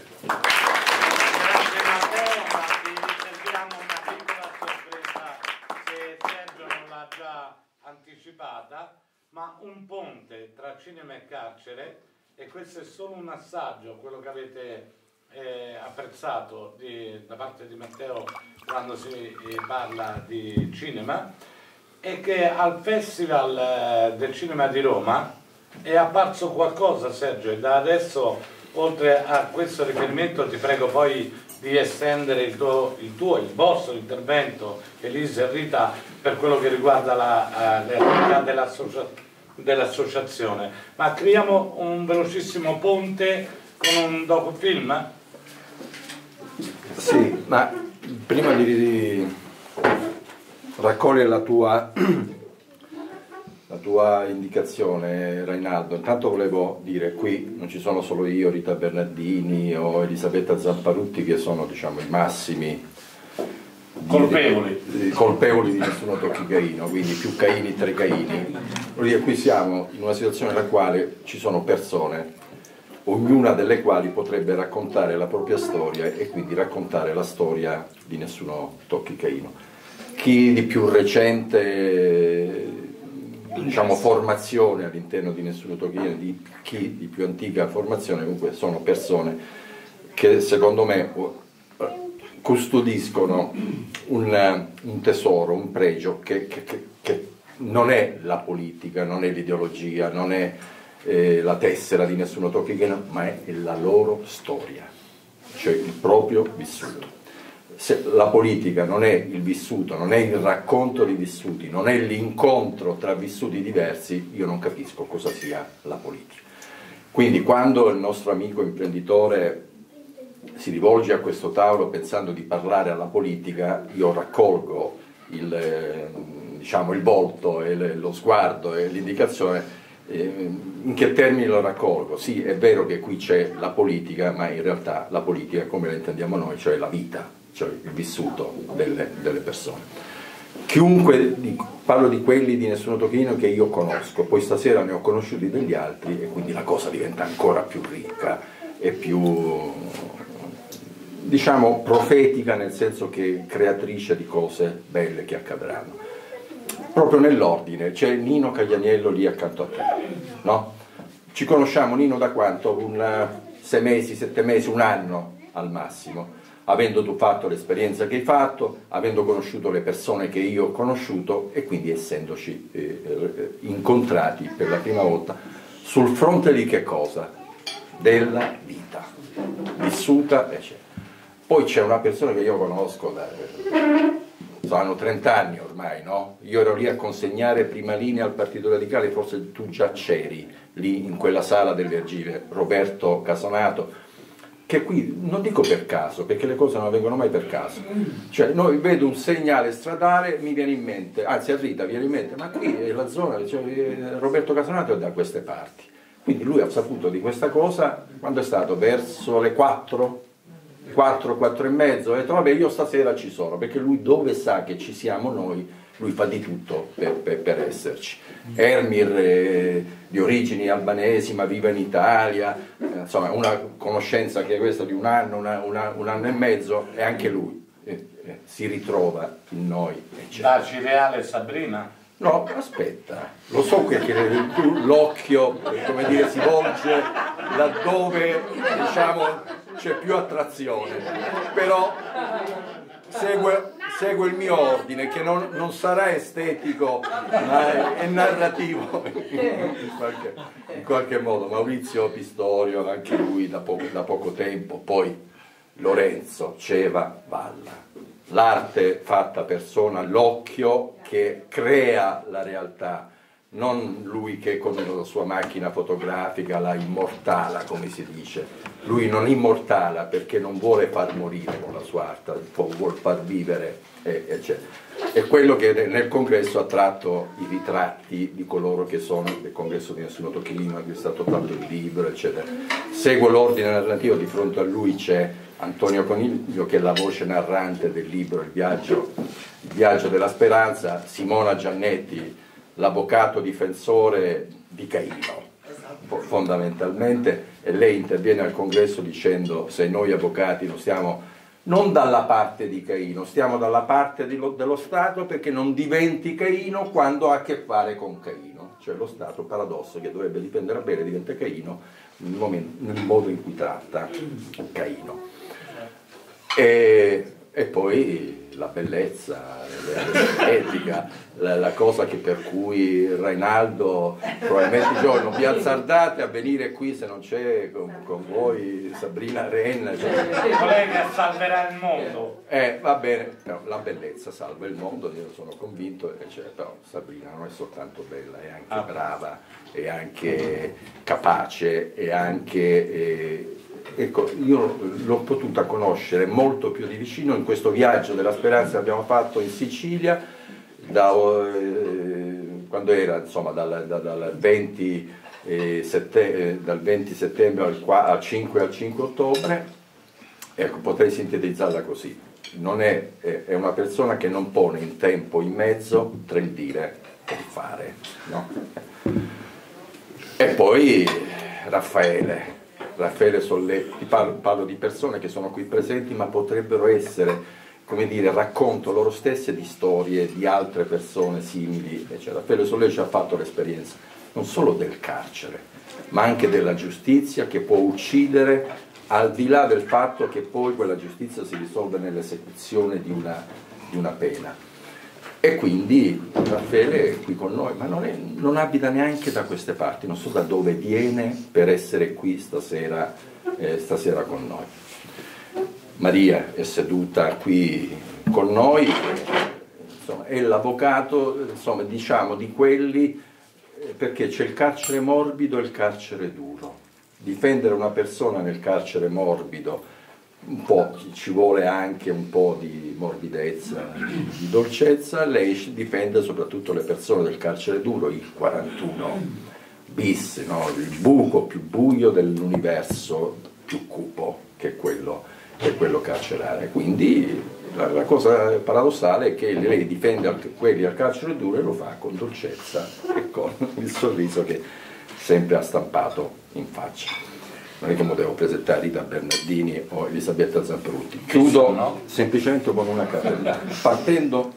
Grazie Matteo, ma vi serviamo una piccola sorpresa che Sergio non l'ha già anticipata, ma un ponte tra cinema e carcere, e questo è solo un assaggio, quello che avete eh, apprezzato di, da parte di Matteo quando si eh, parla di cinema, e che al Festival eh, del Cinema di Roma è apparso qualcosa, Sergio, e da adesso, oltre a questo riferimento, ti prego poi di estendere il tuo, il, tuo, il vostro intervento, Elisa e Rita, per quello che riguarda la, uh, le attività dell'associazione. dell'associazione. Ma creiamo un velocissimo ponte con un docufilm? Sì, ma prima di, di raccogliere la tua, la tua indicazione, Reinaldo, intanto volevo dire, qui non ci sono solo io, Rita Bernardini o Elisabetta Zamparutti, che sono, diciamo, i massimi colpevoli di, colpevoli di Nessuno tocchi Caino, quindi più Caini tre Caini. Vuol dire, qui siamo in una situazione nella quale ci sono persone, ognuna delle quali potrebbe raccontare la propria storia e quindi raccontare la storia di Nessuno tocchi Caino. Chi di più recente diciamo, formazione all'interno di Nessuno Tocchino, di chi di più antica formazione, comunque sono persone che secondo me custodiscono un, un tesoro, un pregio che, che, che, che non è la politica, non è l'ideologia, non è eh, la tessera di Nessuno Tocchino, ma è la loro storia, cioè il proprio vissuto. Se la politica non è il vissuto, non è il racconto di vissuti, non è l'incontro tra vissuti diversi, io non capisco cosa sia la politica. Quindi quando il nostro amico imprenditore si rivolge a questo tavolo pensando di parlare alla politica, io raccolgo il, diciamo, il volto e lo sguardo e l'indicazione. In che termini lo raccolgo? Sì, è vero che qui c'è la politica, ma in realtà la politica come la intendiamo noi, cioè la vita, cioè il vissuto delle, delle persone. Chiunque, parlo di quelli di Nessuno Tocchino che io conosco, poi stasera ne ho conosciuti degli altri e quindi la cosa diventa ancora più ricca e più, diciamo, profetica, nel senso che creatrice di cose belle che accadranno. Proprio nell'ordine, c'è Nino Caglianiello lì accanto a te, no? Ci conosciamo, Nino, da quanto? Un sei mesi, sette mesi, un anno al massimo, avendo tu fatto l'esperienza che hai fatto, avendo conosciuto le persone che io ho conosciuto e quindi essendoci eh, incontrati per la prima volta sul fronte di che cosa? Della vita, vissuta, eccetera. Poi c'è una persona che io conosco da... hanno trenta anni ormai, no? Io ero lì a consegnare prima linea al Partito Radicale, forse tu già c'eri lì in quella sala delle archive, Roberto Casanato, che qui non dico per caso, perché le cose non avvengono mai per caso. Cioè, noi vedo un segnale stradale, mi viene in mente, anzi a Rita viene in mente, ma qui è la zona, cioè, Roberto Casanato è da queste parti. Quindi lui ha saputo di questa cosa, quando è stato? Verso le quattro? quattro, quattro e mezzo, ho detto vabbè io stasera ci sono, perché lui dove sa che ci siamo noi, lui fa di tutto per, per, per esserci. Ermir, eh, di origini albanesi ma vive in Italia, eh, insomma una conoscenza che è questa di un anno, una, una, un anno e mezzo, e anche lui eh, eh, si ritrova in noi. Da Cireale Sabrina? No, aspetta, lo so che, che l'occhio, come dire, si volge laddove, diciamo, c'è più attrazione, però segue, segue il mio ordine, che non, non sarà estetico, ma è, è narrativo in qualche, in qualche modo. Maurizio Pistorio, anche lui da poco, da poco tempo, poi Lorenzo Ceva Valla. L'arte fatta persona, l'occhio che crea la realtà, non lui che con la sua macchina fotografica la immortala, come si dice. Lui non immortala perché non vuole far morire con la sua arte, vuole far vivere, eccetera. È quello che nel congresso ha tratto i ritratti di coloro che sono del congresso di Nessuno Tocchino, che è stato tratto il libro, eccetera. Segue l'ordine narrativo, di fronte a lui c'è Antonio Coniglio, che è la voce narrante del libro Il viaggio, il viaggio della speranza, Simona Giannetti, l'avvocato difensore di Caino, fondamentalmente, e lei interviene al congresso dicendo: se noi avvocati non stiamo non dalla parte di Caino, stiamo dalla parte di lo, dello Stato, perché non diventi Caino quando ha a che fare con Caino, cioè lo Stato, paradosso, che dovrebbe difendere bene, diventa Caino nel, momento, nel modo in cui tratta Caino. E, e poi la bellezza, l'estetica, la, la cosa che per cui Reinaldo probabilmente giorno vi azzardate a venire qui se non c'è con, con voi Sabrina Renna, cioè, collega salverà il mondo. Eh, va bene, no, la bellezza salva il mondo, io sono convinto, cioè, però Sabrina non è soltanto bella, è anche ah. brava, è anche capace, è anche... Eh, ecco, io l'ho potuta conoscere molto più di vicino in questo viaggio della speranza che abbiamo fatto in Sicilia, da, eh, quando era, insomma, dal, dal, dal, venti, eh, sette, eh, dal venti settembre al, al cinque al cinque ottobre. Ecco, potrei sintetizzarla così: non è, è, è una persona che non pone in tempo in mezzo tra il dire e il fare, no? E poi Raffaele Raffaele Solletti, parlo, parlo di persone che sono qui presenti ma potrebbero essere come dire, racconto loro stesse di storie di altre persone simili, eccetera. Raffaele Sollè ci ha fatto l'esperienza non solo del carcere, ma anche della giustizia che può uccidere, al di là del fatto che poi quella giustizia si risolve nell'esecuzione di una, di una pena. E quindi Raffaele è qui con noi, ma non, è, non abita neanche da queste parti, non so da dove viene per essere qui stasera, eh, stasera con noi. Maria è seduta qui con noi, insomma, è l'avvocato, insomma, diciamo, di quelli, perché c'è il carcere morbido e il carcere duro. Difendere una persona nel carcere morbido, un po' ci vuole anche un po' di morbidezza, di dolcezza. Lei difende soprattutto le persone del carcere duro, il quarantuno bis, no? Il buco più buio dell'universo più cupo, che è quello, che è quello carcerario. Quindi la, la cosa paradossale è che lei difende quelli al carcere duro e lo fa con dolcezza e con il sorriso che sempre ha stampato in faccia. Non è che mi devo presentare Rita Bernardini o Elisabetta Zamprutti. Chiudo no? semplicemente con una cartellina, partendo,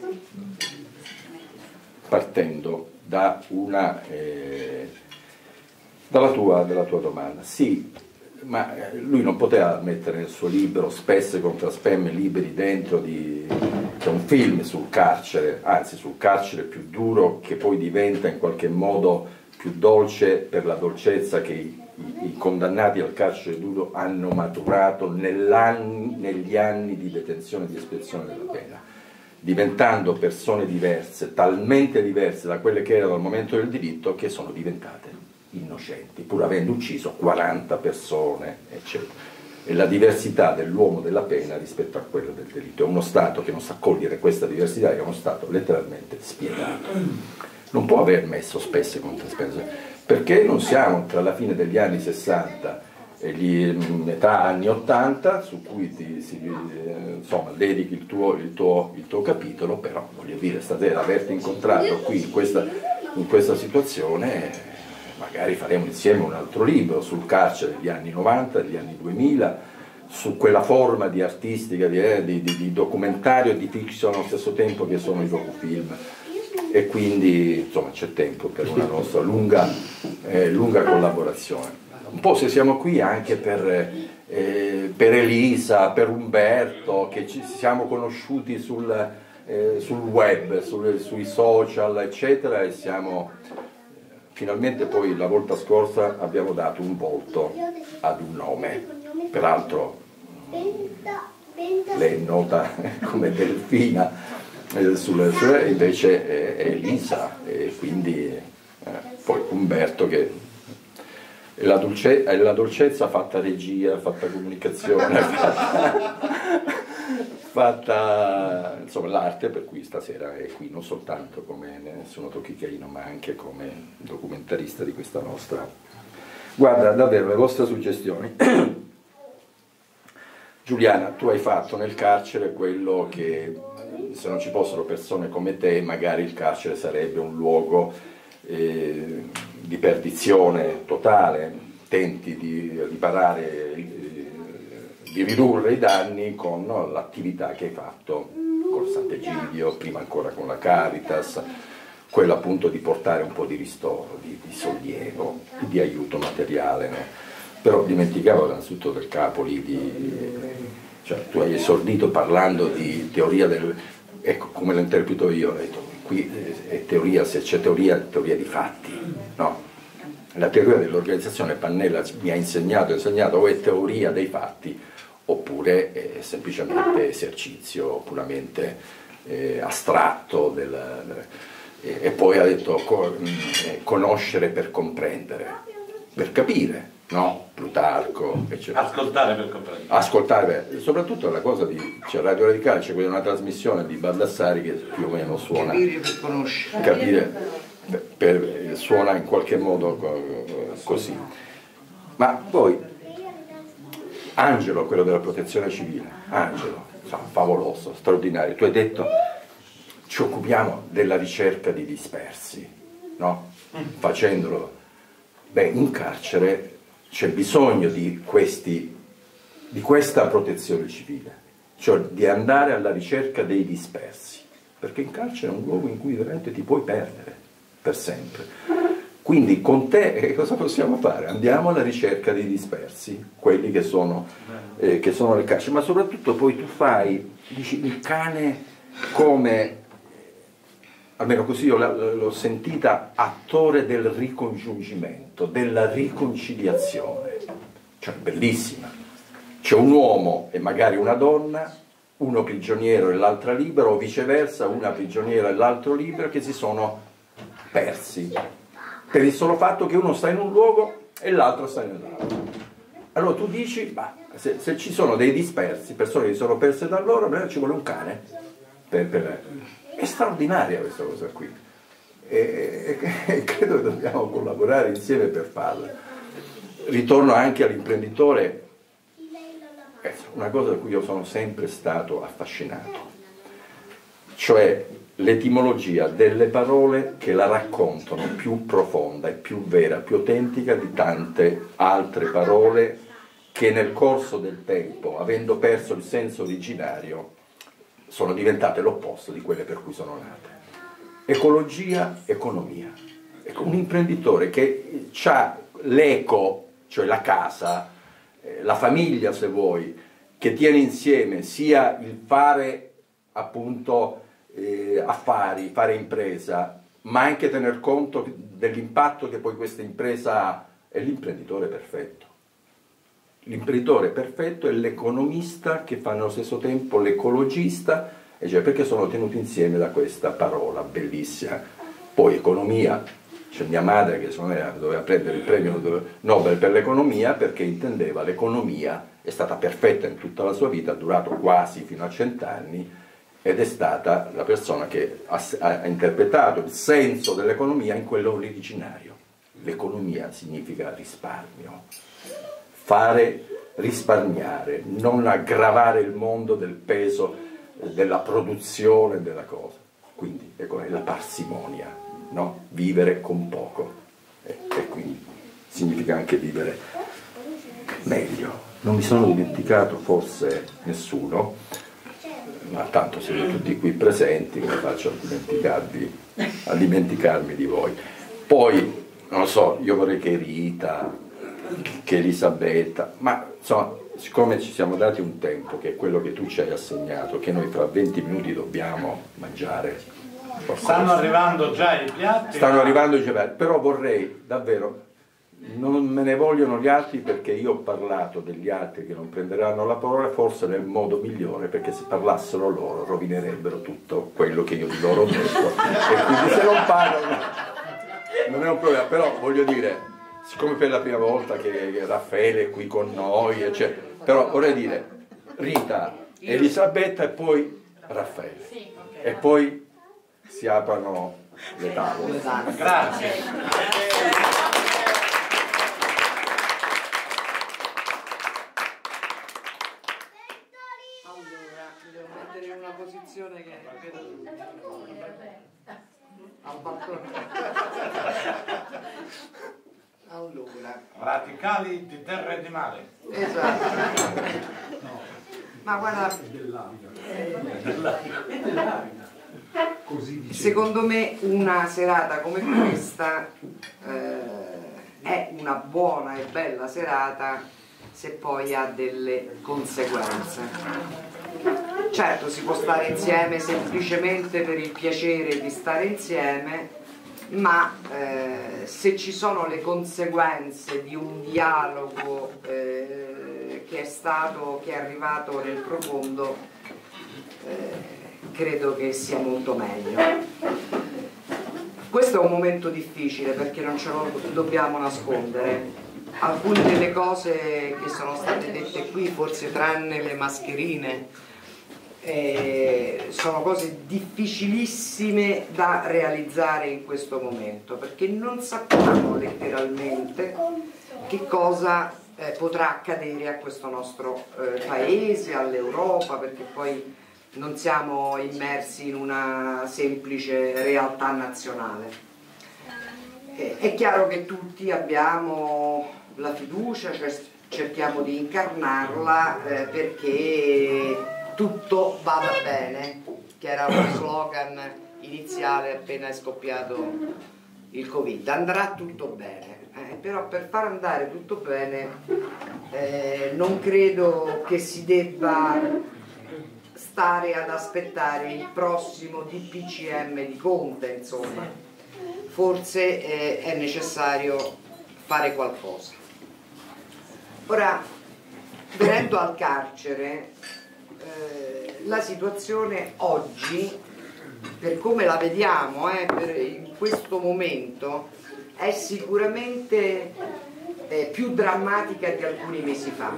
partendo da una, eh, dalla, tua, dalla tua domanda. Sì, ma lui non poteva mettere nel suo libro Spesse contra Spemme liberi dentro di c'è un film sul carcere, anzi sul carcere più duro, che poi diventa in qualche modo più dolce per la dolcezza che i, i condannati al carcere duro hanno maturato negli anni di detenzione e di espiazione della pena, diventando persone diverse, talmente diverse da quelle che erano al momento del diritto, che sono diventate innocenti, pur avendo ucciso quaranta persone, eccetera. E la diversità dell'uomo della pena rispetto a quella del delitto. È uno Stato che non sa cogliere questa diversità, è uno Stato letteralmente spiegato. Non può aver messo spesse contro spesse, perché non siamo tra la fine degli anni sessanta e gli, metà anni ottanta, su cui ti, si, insomma, dedichi il tuo, il, tuo, il tuo capitolo, però voglio dire, stasera averti incontrato qui in questa, in questa situazione, magari faremo insieme un altro libro sul carcere degli anni novanta, degli anni duemila, su quella forma di artistica, di, eh, di, di, di documentario e di fiction allo stesso tempo che sono i docufilm. E quindi insomma c'è tempo per una nostra lunga, eh, lunga collaborazione. Un po' se siamo qui anche per, eh, per Elisa, per Umberto, che ci siamo conosciuti sul, eh, sul web, sul, sui social, eccetera, e siamo finalmente poi la volta scorsa abbiamo dato un volto ad un nome, peraltro lei è nota come Delfina, eh, sulle, sulle, invece è, è Elisa, e quindi eh, poi Umberto che è la, dolce, è la dolcezza fatta regia, fatta comunicazione, fatta, fatta insomma l'arte, per cui stasera è qui non soltanto come Nessuno tocchi Caino, ma anche come documentarista di questa nostra. Guarda, davvero le vostre suggestioni. Giuliana, tu hai fatto nel carcere quello che, se non ci fossero persone come te, magari il carcere sarebbe un luogo eh, di perdizione totale. Tenti di riparare, eh, di ridurre i danni con l'attività che hai fatto col Sant'Egidio, prima ancora con la Caritas, quello appunto di portare un po' di ristoro, di, di sollievo, di aiuto materiale, no? Però dimenticavo innanzitutto del capo lì, di, cioè tu hai esordito parlando di teoria del, ecco come lo interpreto io, ho detto qui è teoria, se c'è teoria è teoria di fatti, no? La teoria dell'organizzazione Pannella mi ha insegnato, insegnato o è teoria dei fatti oppure è semplicemente esercizio puramente eh, astratto del, eh, e poi ha detto co, eh, conoscere per comprendere, per capire. No, Plutarco, eccetera. Ascoltare per comprendere. Ascoltare, beh, soprattutto la cosa di, c'è Radio Radicale, c'è una trasmissione di Baldassari che più o meno suona. Capire per conoscere. Capire, per, per, suona in qualche modo così. Ma poi, Angelo, quello della protezione civile, Angelo, insomma, favoloso, straordinario. Tu hai detto, ci occupiamo della ricerca di dispersi, no? Facendolo. Beh, in carcere c'è bisogno di, questi, di questa protezione civile, cioè di andare alla ricerca dei dispersi, perché in carcere è un luogo in cui veramente ti puoi perdere per sempre. Quindi con te eh, cosa possiamo fare? Andiamo alla ricerca dei dispersi, quelli che sono, eh, che sono nel carcere, ma soprattutto poi tu fai, dici, il cane come, almeno così io l'ho sentita, attore del ricongiungimento, della riconciliazione, cioè bellissima. C'è un uomo e magari una donna, uno prigioniero e l'altra libero, o viceversa, una prigioniera e l'altro libero, che si sono persi per il solo fatto che uno sta in un luogo e l'altro sta nell'altro. Allora tu dici, bah, se, se ci sono dei dispersi, persone che si sono perse da loro, allora ci vuole un cane. Per, per... È straordinaria questa cosa qui. E, e, e credo che dobbiamo collaborare insieme per farla. Ritorno anche all'imprenditore. Una cosa da cui io sono sempre stato affascinato, cioè l'etimologia delle parole che la raccontano più profonda e più vera, più autentica di tante altre parole che nel corso del tempo, avendo perso il senso originario, sono diventate l'opposto di quelle per cui sono nate. Ecologia, economia. Ecco, un imprenditore che ha l'eco, cioè la casa, la famiglia se vuoi, che tiene insieme sia il fare appunto eh, affari, fare impresa, ma anche tener conto dell'impatto che poi questa impresa ha, è l'imprenditore perfetto. L'imprenditore perfetto è l'economista che fa nello stesso tempo l'ecologista, e cioè perché sono tenuti insieme da questa parola bellissima. Poi economia, c'è mia madre che doveva prendere il premio Nobel per l'economia perché intendeva l'economia, è stata perfetta in tutta la sua vita, ha durato quasi fino a cent'anni, ed è stata la persona che ha, ha interpretato il senso dell'economia in quello originario. L'economia significa risparmio, fare risparmiare, non aggravare il mondo del peso della produzione della cosa. Quindi ecco, è la parsimonia, no? Vivere con poco, e, e quindi significa anche vivere meglio. Non mi sono dimenticato forse nessuno, ma tanto siete tutti qui presenti, come faccio a dimenticarvi, a dimenticarmi di voi. Poi, non lo so, io vorrei che Rita, che Elisabetta, ma insomma, siccome ci siamo dati un tempo, che è quello che tu ci hai assegnato, che noi fra venti minuti dobbiamo mangiare qualcosa. Stanno arrivando già i piatti? Stanno arrivando già i piatti, però vorrei davvero, non me ne vogliono gli altri, perché io ho parlato degli altri che non prenderanno la parola forse nel modo migliore, perché se parlassero loro rovinerebbero tutto quello che io di loro ho detto, e quindi se non parlano non è un problema. Però voglio dire, siccome per la prima volta che Raffaele è qui con noi, eccetera, però vorrei dire Rita, Elisabetta e poi Raffaele, e poi si aprono le tavole. Grazie. Posizione che vedo al balcone. Allora, radicali di terra e di mare. Esatto. No. Ma guarda, secondo me una serata come questa eh, è una buona e bella serata se poi ha delle conseguenze. Certo, si può stare insieme semplicemente per il piacere di stare insieme, ma eh, se ci sono le conseguenze di un dialogo eh, che è stato, che è arrivato nel profondo, eh, credo che sia molto meglio. Questo è un momento difficile perché non ce lo dobbiamo nascondere. Alcune delle cose che sono state dette qui, forse tranne le mascherine, Eh, sono cose difficilissime da realizzare in questo momento, perché non sappiamo letteralmente che cosa eh, potrà accadere a questo nostro eh, paese, all'Europa, perché poi non siamo immersi in una semplice realtà nazionale. Eh, è chiaro che tutti abbiamo la fiducia, cioè cerchiamo di incarnarla eh, perché tutto vada bene, che era lo slogan iniziale appena è scoppiato il Covid. Andrà tutto bene, eh, però per far andare tutto bene eh, non credo che si debba stare ad aspettare il prossimo D P C M di Conte, insomma, forse eh, è necessario fare qualcosa. Ora, venendo al carcere, eh, la situazione oggi, per come la vediamo eh, per in questo momento, è sicuramente eh, più drammatica di alcuni mesi fa,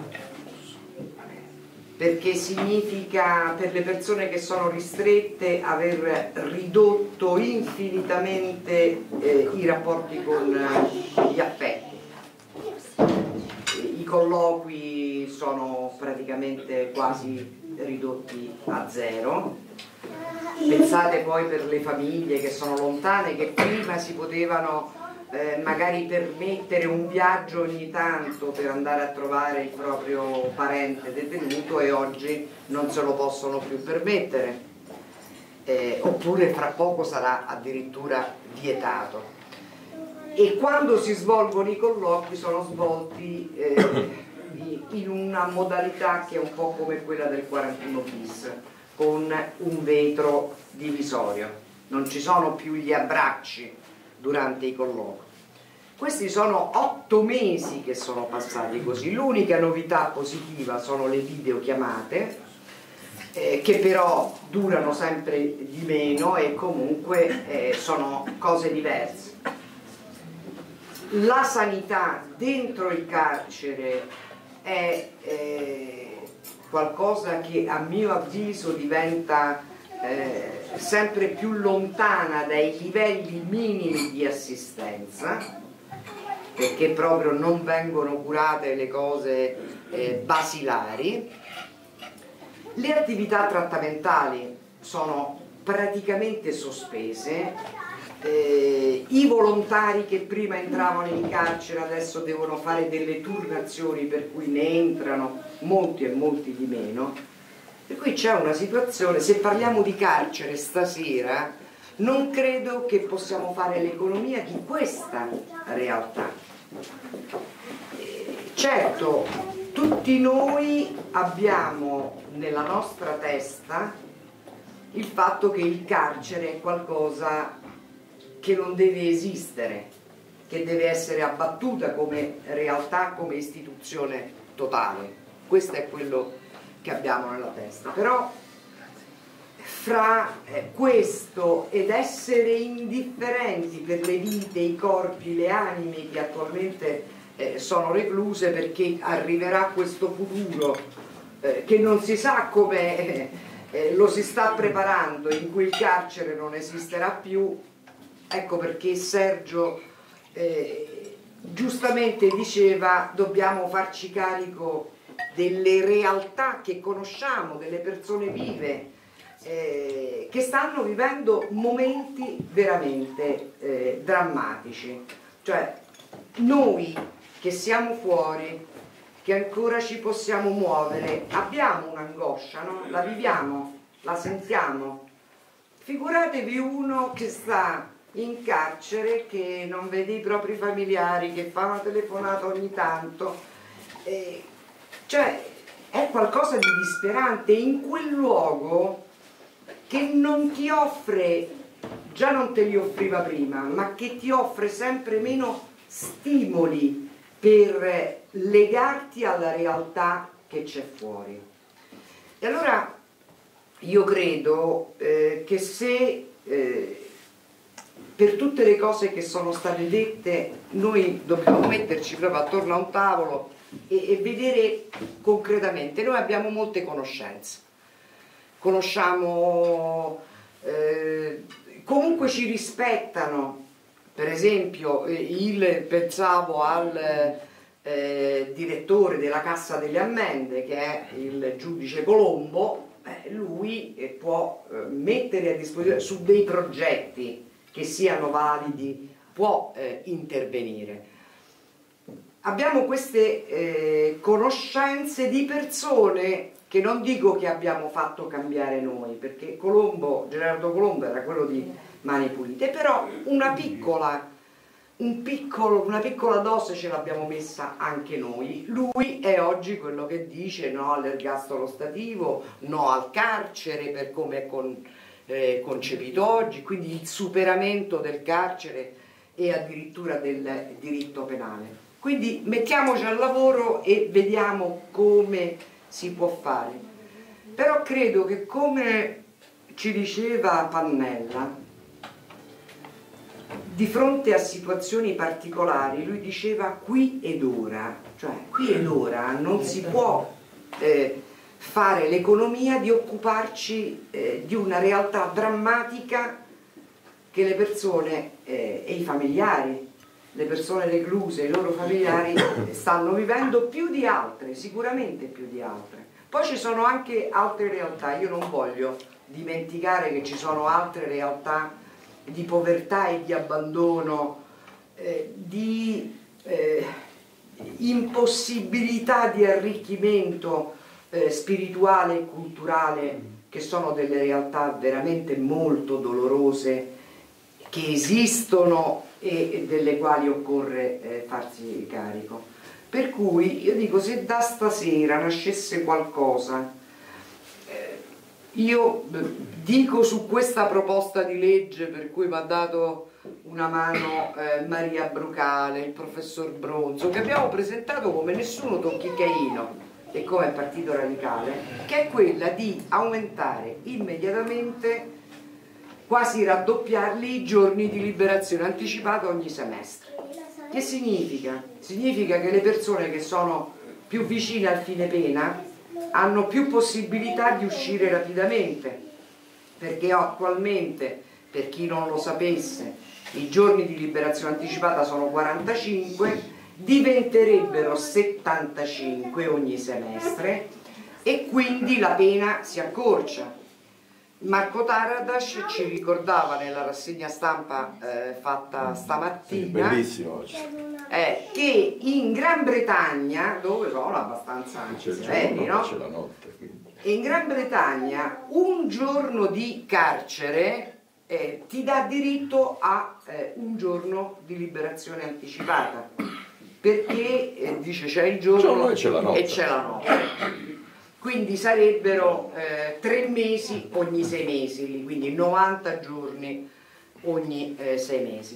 perché significa per le persone che sono ristrette aver ridotto infinitamente eh, i rapporti con eh, gli affetti. I colloqui sono praticamente quasi ridotti a zero. Pensate poi per le famiglie che sono lontane, che prima si potevano eh, magari permettere un viaggio ogni tanto per andare a trovare il proprio parente detenuto e oggi non se lo possono più permettere, eh, oppure fra poco sarà addirittura vietato. E quando si svolgono i colloqui sono svolti eh, in una modalità che è un po' come quella del quarantuno bis, con un vetro divisorio, non ci sono più gli abbracci durante i colloqui. Questi sono otto mesi che sono passati così. L'unica novità positiva sono le videochiamate, eh, che però durano sempre di meno e comunque eh, sono cose diverse. La sanità dentro il carcere è eh, qualcosa che a mio avviso diventa eh, sempre più lontana dai livelli minimi di assistenza, perché proprio non vengono curate le cose eh, basilari. Le attività trattamentali sono praticamente sospese. Eh, i volontari che prima entravano in carcere adesso devono fare delle turnazioni, per cui ne entrano molti e molti di meno, per cui c'è una situazione. Se parliamo di carcere stasera non credo che possiamo fare l'economia di questa realtà. Eh, certo, tutti noi abbiamo nella nostra testa il fatto che il carcere è qualcosa che non deve esistere, che deve essere abbattuta come realtà, come istituzione totale. Questo è quello che abbiamo nella testa. Però fra eh, questo ed essere indifferenti per le vite, i corpi, le anime che attualmente eh, sono recluse, perché arriverà questo futuro eh, che non si sa come eh, eh, lo si sta preparando, in cui il carcere non esisterà più. Ecco perché Sergio eh, giustamente diceva: dobbiamo farci carico delle realtà che conosciamo, delle persone vive eh, che stanno vivendo momenti veramente eh, drammatici. Cioè, noi che siamo fuori, che ancora ci possiamo muovere, abbiamo un'angoscia, no? La viviamo, la sentiamo. Figuratevi uno che sta in carcere, che non vede i propri familiari, che fa una telefonata ogni tanto, eh, cioè è qualcosa di disperante in quel luogo che non ti offre, già non te li offriva prima, ma che ti offre sempre meno stimoli per legarti alla realtà che c'è fuori. E allora io credo eh, che se eh, per tutte le cose che sono state dette noi dobbiamo metterci proprio attorno a un tavolo e, e vedere concretamente. Noi abbiamo molte conoscenze, conosciamo, eh, comunque ci rispettano. Per esempio il, pensavo al eh, direttore della Cassa delle Ammende, che è il giudice Colombo. Eh, lui eh, può eh, mettere a disposizione su dei progetti che siano validi, può eh, intervenire. Abbiamo queste eh, conoscenze di persone che non dico che abbiamo fatto cambiare noi, perché Colombo, Gerardo Colombo era quello di Mani Pulite, però una piccola, un piccolo, una piccola dose ce l'abbiamo messa anche noi. Lui è oggi quello che dice no all'ergastolo stativo, no al carcere per come è con, eh, concepito oggi, quindi il superamento del carcere e addirittura del diritto penale. Quindi mettiamoci al lavoro e vediamo come si può fare. Però credo che, come ci diceva Pannella, di fronte a situazioni particolari, lui diceva qui ed ora, cioè qui ed ora non si può eh, fare l'economia di occuparci eh, di una realtà drammatica che le persone eh, e i familiari, le persone recluse e i loro familiari stanno vivendo più di altre, sicuramente più di altre. Poi ci sono anche altre realtà, io non voglio dimenticare che ci sono altre realtà di povertà e di abbandono, eh, di eh, impossibilità di arricchimento eh, spirituale e culturale, che sono delle realtà veramente molto dolorose, che esistono e, e delle quali occorre eh, farsi carico. Per cui io dico, se da stasera nascesse qualcosa, io dico su questa proposta di legge per cui mi ha dato una mano eh, Maria Brucale, il professor Bronzo, che abbiamo presentato come Nessuno tocchi Caino e come Partito Radicale, che è quella di aumentare immediatamente, quasi raddoppiarli, i giorni di liberazione anticipata ogni semestre. Che significa? Significa che le persone che sono più vicine al fine pena hanno più possibilità di uscire rapidamente, perché attualmente, per chi non lo sapesse, i giorni di liberazione anticipata sono quarantacinque, diventerebbero settantacinque ogni semestre e quindi la pena si accorcia. Marco Taradas ci ricordava nella rassegna stampa eh, fatta stamattina, bellissimo, eh, che in Gran Bretagna, dove sono abbastanza anche severi, no? C'è la notte, in Gran Bretagna un giorno di carcere eh, ti dà diritto a eh, un giorno di liberazione anticipata, perché eh, dice c'è il giorno e c'è la notte, e c'è la notte. Quindi sarebbero eh, tre mesi ogni sei mesi, quindi novanta giorni ogni eh, sei mesi.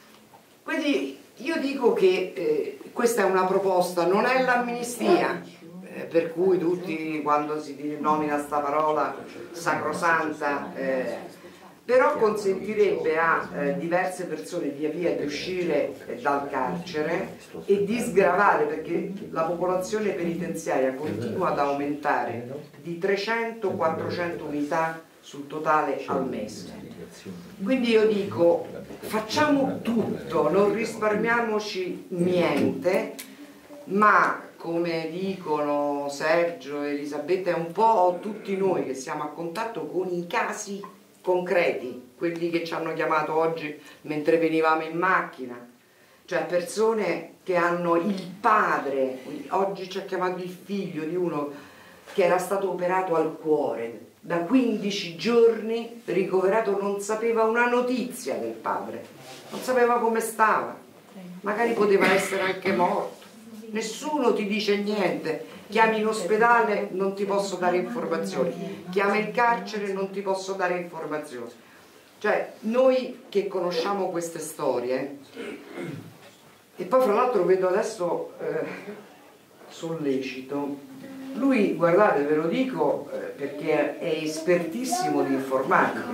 Quindi io dico che eh, questa è una proposta, non è l'amnistia, eh, per cui tutti, quando si nomina sta parola sacrosanta, eh, però consentirebbe a eh, diverse persone via via di uscire eh, dal carcere e di sgravare, perché la popolazione penitenziaria continua ad aumentare di trecento quattrocento unità sul totale al mese. Quindi io dico, facciamo tutto, non risparmiamoci niente, ma come dicono Sergio e Elisabetta, è un po' tutti noi che siamo a contatto con i casi concreti, quelli che ci hanno chiamato oggi mentre venivamo in macchina, cioè persone che hanno il padre, oggi ci ha chiamato il figlio di uno che era stato operato al cuore, da quindici giorni ricoverato, non sapeva una notizia del padre, non sapeva come stava, magari poteva essere anche morto, nessuno ti dice niente. Chiami in ospedale, non ti posso dare informazioni, chiama il carcere, non ti posso dare informazioni. Cioè, noi che conosciamo queste storie, e poi fra l'altro vedo adesso eh, Sollecito, lui, guardate, ve lo dico eh, perché è espertissimo di informatica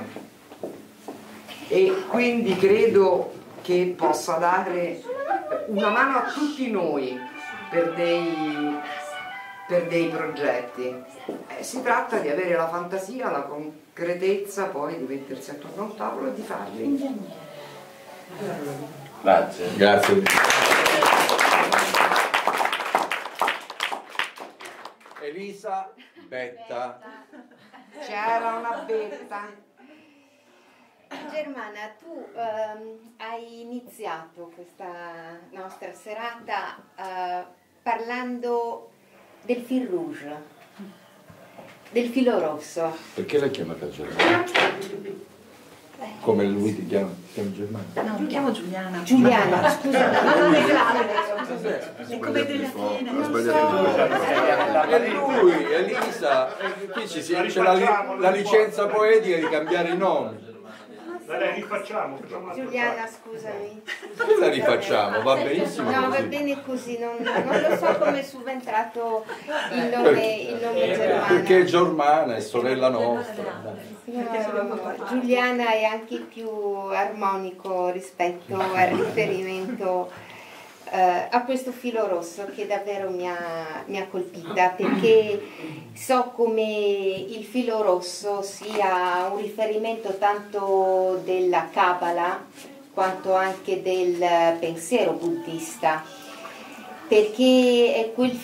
e quindi credo che possa dare una mano a tutti noi per dei... per dei progetti. Eh, si tratta di avere la fantasia, la concretezza, poi di mettersi attorno a un tavolo e di farli. Grazie. Grazie. Elisa Betta. C'era una betta. Germana, tu ehm, hai iniziato questa nostra serata eh, parlando del fil rouge, del filo rosso. Perché la chiamata Germana? Come lui ti chiama? Ti chiama Germana? No, mi chiamo Giuliana. Giuliana, scusa, ma non è grave. È come della fine, Ha non sbagliato. E lui, Elisa, e qui ci si- c'è la, li- la licenza poetica di cambiare i nomi. Dai, rifacciamo, facciamo una Giuliana, scusami. Che la rifacciamo? Va benissimo No, va così. bene così, non, non lo so come è subentrato il nome, il nome Germana. Perché è Germana, è sorella nostra. No, Giuliana è anche più armonico rispetto al riferimento eh, a questo filo rosso che davvero mi ha, mi ha colpita, perché so come il filo rosso sia un riferimento tanto della Kabbalah quanto anche del pensiero buddista, perché è quel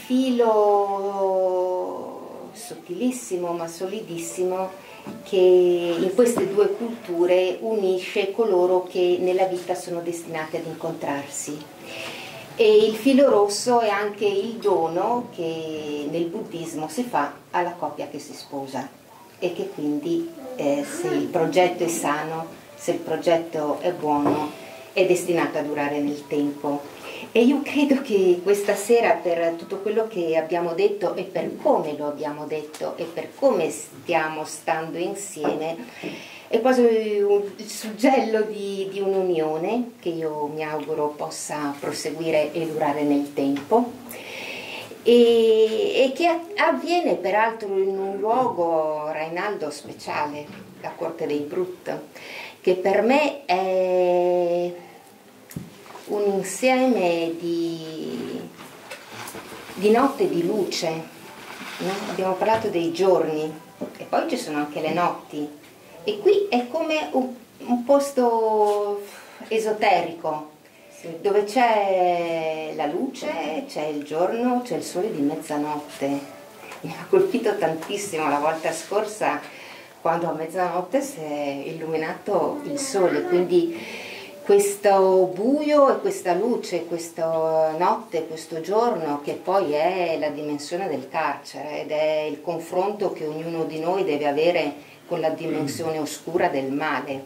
filo sottilissimo ma solidissimo che in queste due culture unisce coloro che nella vita sono destinati ad incontrarsi. E il filo rosso è anche il dono che nel buddismo si fa alla coppia che si sposa, e che quindi eh, se il progetto è sano, se il progetto è buono, è destinato a durare nel tempo. E io credo che questa sera, per tutto quello che abbiamo detto e per come lo abbiamo detto e per come stiamo stando insieme, è quasi un, il suggello di, di un'unione che io mi auguro possa proseguire e durare nel tempo, e, e che avviene peraltro in un luogo, Rainaldo, speciale, la Corte dei Brut, che per me è un insieme di, di notte e di luce, no? Abbiamo parlato dei giorni e poi ci sono anche le notti, e qui è come un, un posto esoterico dove c'è la luce, c'è il giorno, c'è il sole di mezzanotte. Mi ha colpito tantissimo la volta scorsa quando a mezzanotte si è illuminato il sole, quindi questo buio e questa luce, questa notte, questo giorno, che poi è la dimensione del carcere ed è il confronto che ognuno di noi deve avere con la dimensione oscura del male.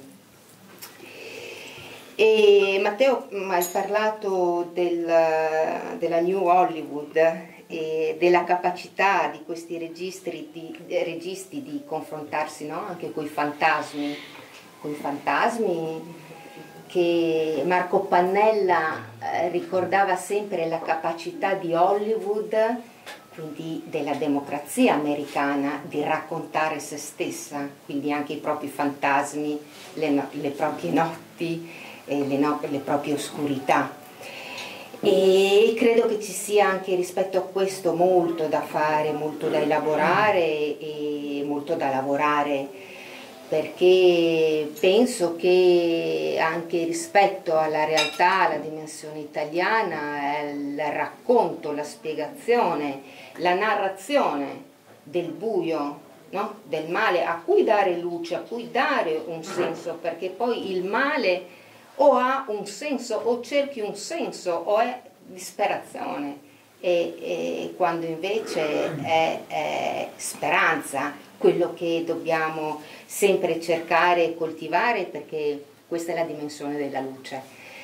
E Matteo, hai parlato del, della New Hollywood e della capacità di questi registri di, registi di confrontarsi, no? Anche coi fantasmi, coi fantasmi che Marco Pannella eh, ricordava sempre la capacità di Hollywood, quindi della democrazia americana, di raccontare se stessa, quindi anche i propri fantasmi, le, no, le proprie notti e le, no, le proprie oscurità. E credo che ci sia anche rispetto a questo molto da fare, molto da elaborare e molto da lavorare, perché penso che anche rispetto alla realtà, alla dimensione italiana, il racconto, la spiegazione, la narrazione del buio, no? Del male, a cui dare luce, a cui dare un senso, perché poi il male o ha un senso o cerchi un senso o è disperazione, e, e quando invece è, è speranza quello che dobbiamo sempre cercare e coltivare, perché questa è la dimensione della luce.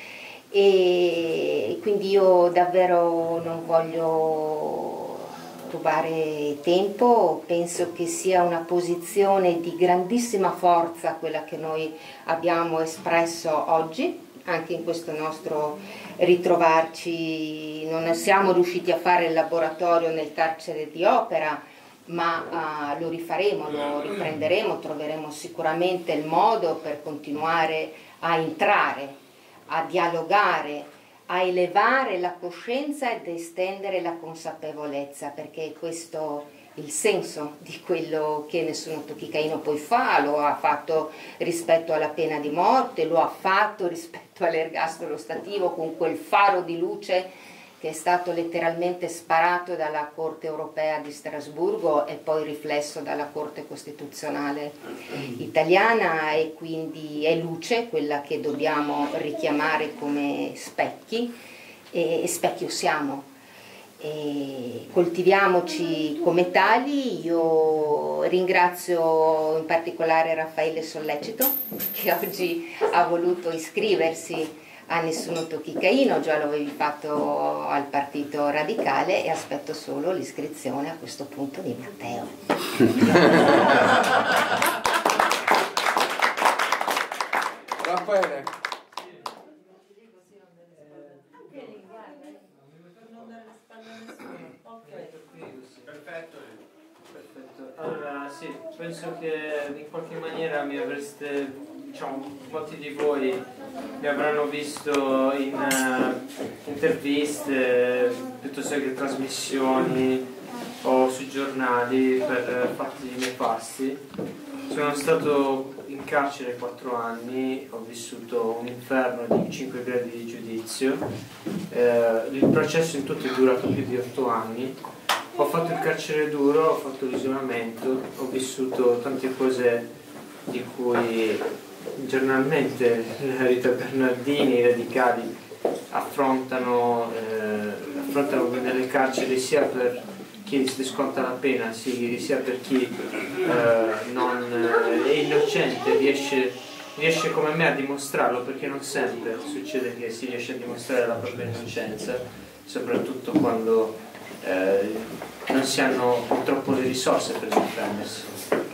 E quindi io davvero non voglio rubare tempo, penso che sia una posizione di grandissima forza quella che noi abbiamo espresso oggi, anche in questo nostro ritrovarci. Non siamo riusciti a fare il laboratorio nel carcere di Opera, ma uh, lo rifaremo, lo riprenderemo, troveremo sicuramente il modo per continuare a entrare, a dialogare, a elevare la coscienza ed estendere la consapevolezza, perché è questo il senso di quello che Nessuno Tocchi Caino poi fa. Lo ha fatto rispetto alla pena di morte, lo ha fatto rispetto all'ergastolo stativo, con quel faro di luce che è stato letteralmente sparato dalla Corte Europea di Strasburgo e poi riflesso dalla Corte Costituzionale italiana, e quindi è luce quella che dobbiamo richiamare come specchi, e, e specchio siamo. e coltiviamoci come tali. Io ringrazio in particolare Raffaele Sollecito, che oggi ha voluto iscriversi a Nessuno Tocchi Caino, già lo avevi fatto al Partito Radicale, e aspetto solo l'iscrizione a questo punto di Matteo. Raffaele. Perfetto. Perfetto. Allora sì, penso che in qualche maniera mi avreste, diciamo, molti di voi mi avranno visto in uh, interviste piuttosto che trasmissioni o sui giornali per uh, fatti nefasti. Sono stato in carcere quattro anni, ho vissuto un inferno di cinque gradi di giudizio, eh, il processo in tutto è durato più di otto anni, ho fatto il carcere duro, ho fatto l'isolamento, ho vissuto tante cose di cui giornalmente la Rita Bernardini, i radicali affrontano, eh, affrontano nelle carceri, sia per chi si sconta la pena, sia per chi eh, non è innocente, riesce, riesce come me a dimostrarlo, perché non sempre succede che si riesce a dimostrare la propria innocenza, soprattutto quando eh, non si hanno purtroppo le risorse per difendersi.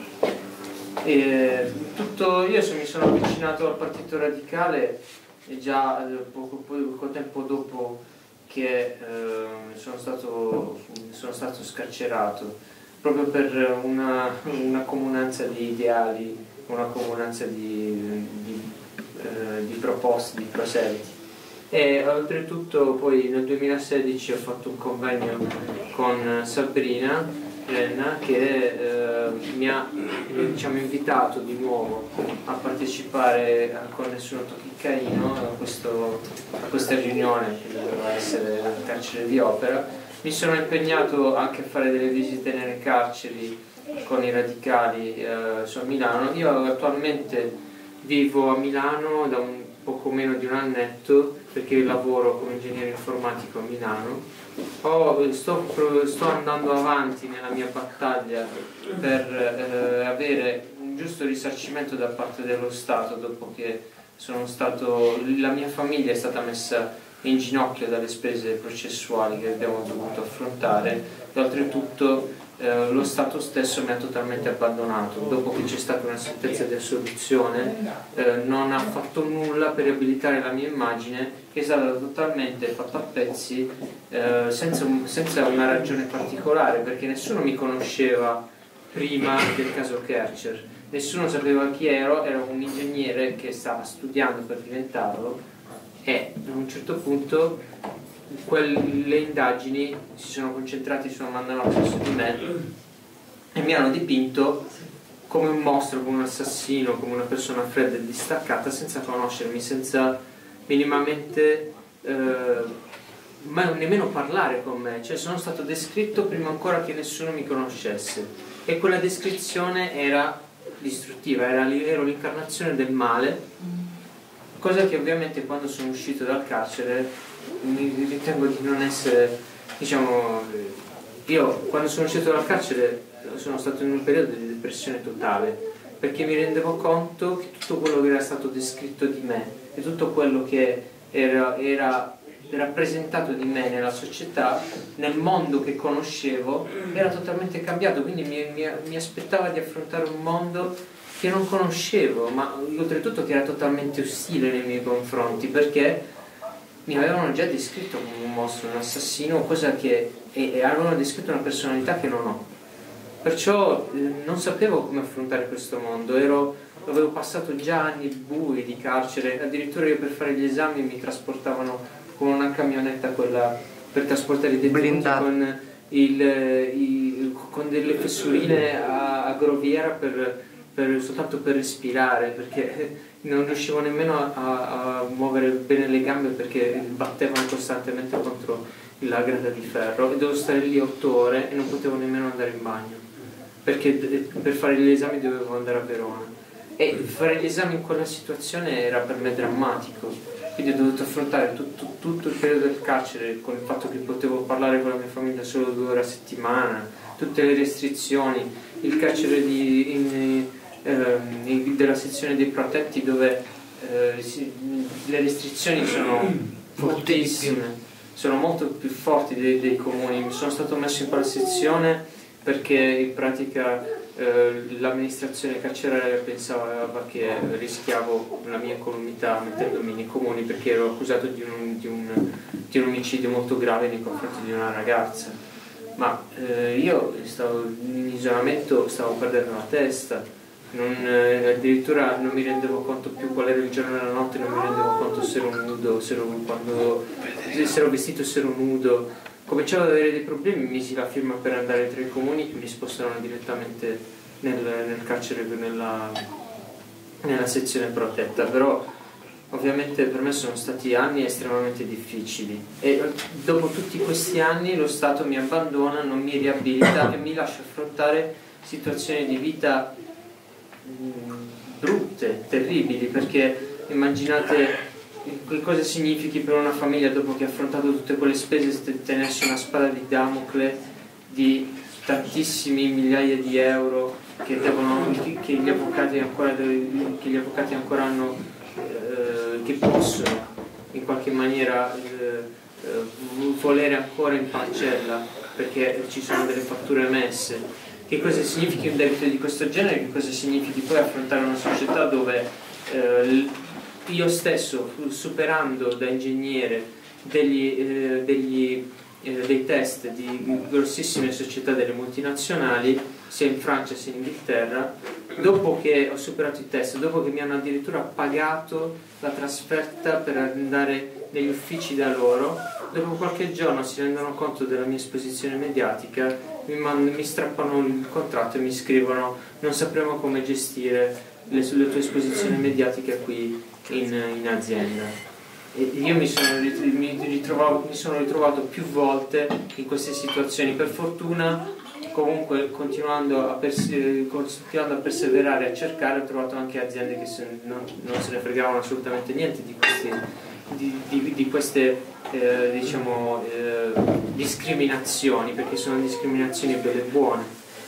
E tutto, io mi sono avvicinato al Partito Radicale già poco, poco tempo dopo che eh, sono, stato, sono stato scarcerato, proprio per una, una comunanza di ideali, una comunanza di, di, eh, di proposte, di proseliti. E oltretutto poi nel duemilasedici ho fatto un convegno con Sabrina Renna, che eh, mi ha, diciamo, invitato di nuovo a partecipare a, con Nessuno Tocchi Caino a, questo, a questa riunione che doveva essere al carcere di Opera. Mi sono impegnato anche a fare delle visite nelle carceri con i radicali eh, su a Milano. Io attualmente vivo a Milano da un poco meno di un annetto, perché lavoro come ingegnere informatico a Milano. Oh, sto, sto andando avanti nella mia battaglia per eh, avere un giusto risarcimento da parte dello Stato, dopo che sono stato, la mia famiglia è stata messa in ginocchio dalle spese processuali che abbiamo dovuto affrontare, e oltretutto eh, lo Stato stesso mi ha totalmente abbandonato. Dopo che c'è stata una sentenza di assoluzione, eh, non ha fatto nulla per riabilitare la mia immagine, che è stata totalmente fatta a pezzi, eh, senza, un, senza una ragione particolare, perché nessuno mi conosceva prima del caso Kercher, nessuno sapeva chi ero, ero un ingegnere che stava studiando per diventarlo, e a un certo punto quelle indagini si sono concentrate su una mandanota su di me e mi hanno dipinto come un mostro, come un assassino, come una persona fredda e distaccata, senza conoscermi, senza minimamente eh, mai nemmeno parlare con me. Cioè, sono stato descritto prima ancora che nessuno mi conoscesse, e quella descrizione era distruttiva, era, ero l'incarnazione del male, cosa che ovviamente quando sono uscito dal carcere mi ritengo di non essere, diciamo, io quando sono uscito dal carcere sono stato in un periodo di depressione totale, perché mi rendevo conto che tutto quello che era stato descritto di me e tutto quello che era, era rappresentato di me nella società, nel mondo che conoscevo, era totalmente cambiato. Quindi mi, mi, mi aspettava di affrontare un mondo che non conoscevo, ma oltretutto che era totalmente ostile nei miei confronti, perché mi avevano già descritto come un mostro, un assassino, cosa che, e, e avevano descritto una personalità che non ho. Perciò eh, non sapevo come affrontare questo mondo, ero, avevo passato già anni bui di carcere, addirittura io per fare gli esami mi trasportavano con una camionetta, quella per trasportare i detenuti, con, il, il, con delle fessurine a, a groviera per, per, soltanto per respirare, perché non riuscivo nemmeno a, a muovere bene le gambe, perché battevano costantemente contro la grata di ferro, e dovevo stare lì otto ore e non potevo nemmeno andare in bagno, perché per fare gli esami dovevo andare a Verona, e fare gli esami in quella situazione era per me drammatico. quindi ho dovuto affrontare tutto, tutto il periodo del carcere con il fatto che potevo parlare con la mia famiglia solo due ore a settimana, tutte le restrizioni, il carcere di, in, eh, della sezione dei protetti dove eh, si, le restrizioni sono fortissime, sono molto più forti dei, dei comuni. Mi sono stato messo in quella sezione perché in pratica eh, l'amministrazione carceraria pensava che rischiavo la mia incolumità mettendomi nei comuni, perché ero accusato di un, di un, di un omicidio molto grave nei confronti di una ragazza. Ma eh, io stavo in isolamento, stavo perdendo la testa, non, eh, addirittura non mi rendevo conto più qual era il giorno e la notte, non mi rendevo conto se ero nudo, se ero, quando, se ero vestito, se ero nudo. Cominciavo ad avere dei problemi, mi misi la firma per andare tra i comuni e mi spostarono direttamente nel, nel carcere, nella, nella sezione protetta. Però ovviamente per me sono stati anni estremamente difficili e dopo tutti questi anni lo Stato mi abbandona, non mi riabilita e mi lascia affrontare situazioni di vita mh, brutte, terribili, perché immaginate che cosa significhi per una famiglia dopo che ha affrontato tutte quelle spese tenersi una spada di Damocle di tantissimi migliaia di euro che, devono, che, gli, avvocati ancora, che gli avvocati ancora hanno, eh, che possono in qualche maniera eh, eh, volere ancora in parcella perché ci sono delle fatture emesse. Che cosa significa un debito di questo genere? Che cosa significhi poi affrontare una società dove eh, io stesso, superando da ingegnere degli, eh, degli, eh, dei test di grossissime società delle multinazionali, sia in Francia sia in Inghilterra, dopo che ho superato i test, dopo che mi hanno addirittura pagato la trasferta per andare negli uffici da loro, dopo qualche giorno si rendono conto della mia esposizione mediatica, mi, mand- mi strappano il contratto e mi scrivono: non sapremo come gestire le, le tue esposizioni mediatiche qui in, in azienda. E io mi sono, mi, ritrovavo, mi sono ritrovato più volte in queste situazioni. Per fortuna, comunque, continuando a, perse, continuando a perseverare, a cercare, ho trovato anche aziende che se, non, non se ne fregavano assolutamente niente di, questi, di, di, di queste eh, diciamo, eh, discriminazioni, perché sono discriminazioni belle e buone.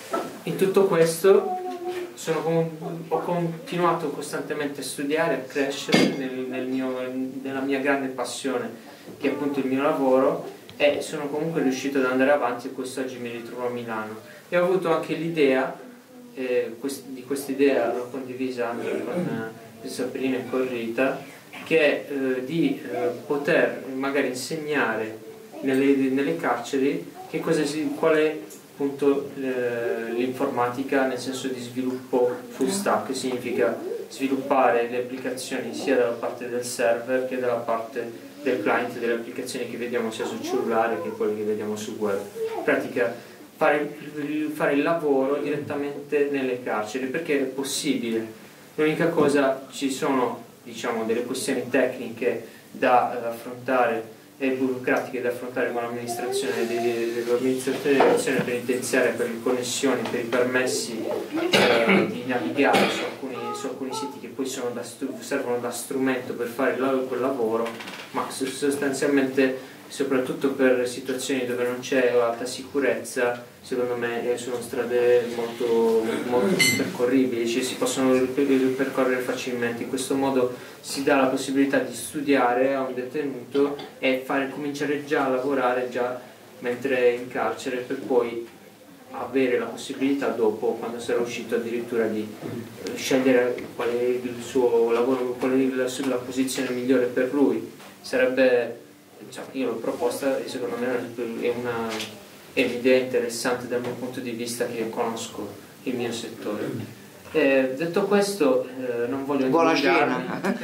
In tutto questo Sono, ho continuato costantemente a studiare, a crescere nel, nel mio, nella mia grande passione, che è appunto il mio lavoro, e sono comunque riuscito ad andare avanti e quest'oggi mi ritrovo a Milano. E ho avuto anche l'idea, eh, quest, di questa idea l'ho condivisa anche con eh, Sabrina e con Rita, che è eh, di eh, poter magari insegnare nelle, nelle carceri che cosa si, qual è appunto l'informatica nel senso di sviluppo full stack, che significa sviluppare le applicazioni sia dalla parte del server che dalla parte del client, delle applicazioni che vediamo sia sul cellulare che quelle che vediamo sul web. In pratica fare, fare il lavoro direttamente nelle carceri, perché è possibile. L'unica cosa, ci sono diciamo delle questioni tecniche da uh, affrontare e burocratiche da affrontare con l'amministrazione dell'amministrazione penitenziaria per le connessioni, per i permessi eh, di navigare su alcuni, su alcuni siti che poi sono da servono da strumento per fare quel lavoro, ma sostanzialmente, soprattutto per situazioni dove non c'è alta sicurezza, secondo me sono strade molto, molto percorribili, cioè si possono percorrere facilmente. In questo modo si dà la possibilità di studiare a un detenuto e fare, cominciare già a lavorare già mentre è in carcere, per poi avere la possibilità dopo, quando sarà uscito, addirittura di scegliere qual è il suo lavoro, qual è la, la posizione migliore per lui. Sarebbe, diciamo, io l'ho proposta e secondo me è una è un'idea interessante dal mio punto di vista, che conosco il mio settore. Eh, detto questo, eh, non voglio dilungarmi,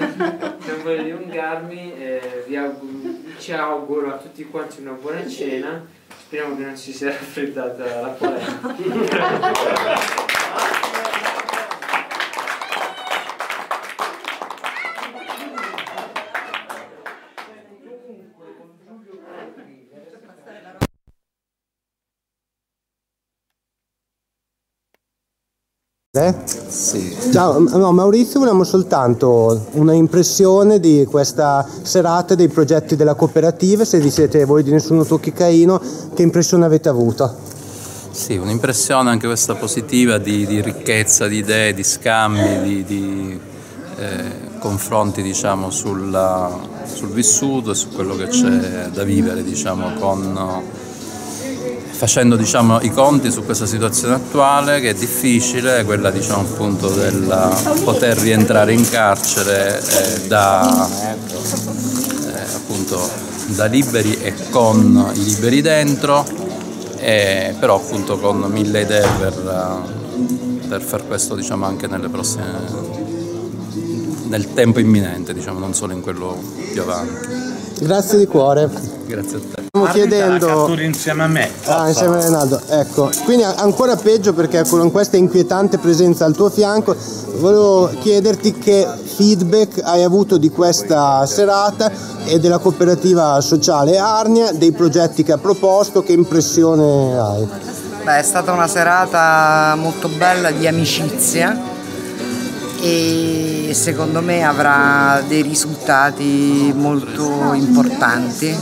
non voglio dilungarmi eh, vi auguro, ci auguro a tutti quanti una buona cena, speriamo che non ci sia raffreddata la polemica. Eh? Sì. Ciao, no, Maurizio, volevamo soltanto una impressione di questa serata, dei progetti della cooperativa, se vi siete voi di Nessuno Tocchi Caino, che impressione avete avuto? Sì, un'impressione anche questa positiva di, di ricchezza di idee, di scambi, di, di eh, confronti diciamo sulla, sul vissuto e su quello che c'è da vivere diciamo con... facendo diciamo, i conti su questa situazione attuale che è difficile, quella diciamo, appunto del poter rientrare in carcere eh, da, eh, appunto, da liberi e con i liberi dentro, eh, però appunto con mille idee per, per far questo diciamo, anche nelle prossime, nel tempo imminente, diciamo, non solo in quello più avanti. Grazie di cuore. Grazie a te. Stiamo chiedendo insieme a me. Ah, insieme a Rinaldo, ecco. Quindi ancora peggio perché con questa inquietante presenza al tuo fianco volevo chiederti che feedback hai avuto di questa serata e della cooperativa sociale Arnia, dei progetti che ha proposto, che impressione hai? Beh, è stata una serata molto bella di amicizia e secondo me avrà dei risultati molto importanti.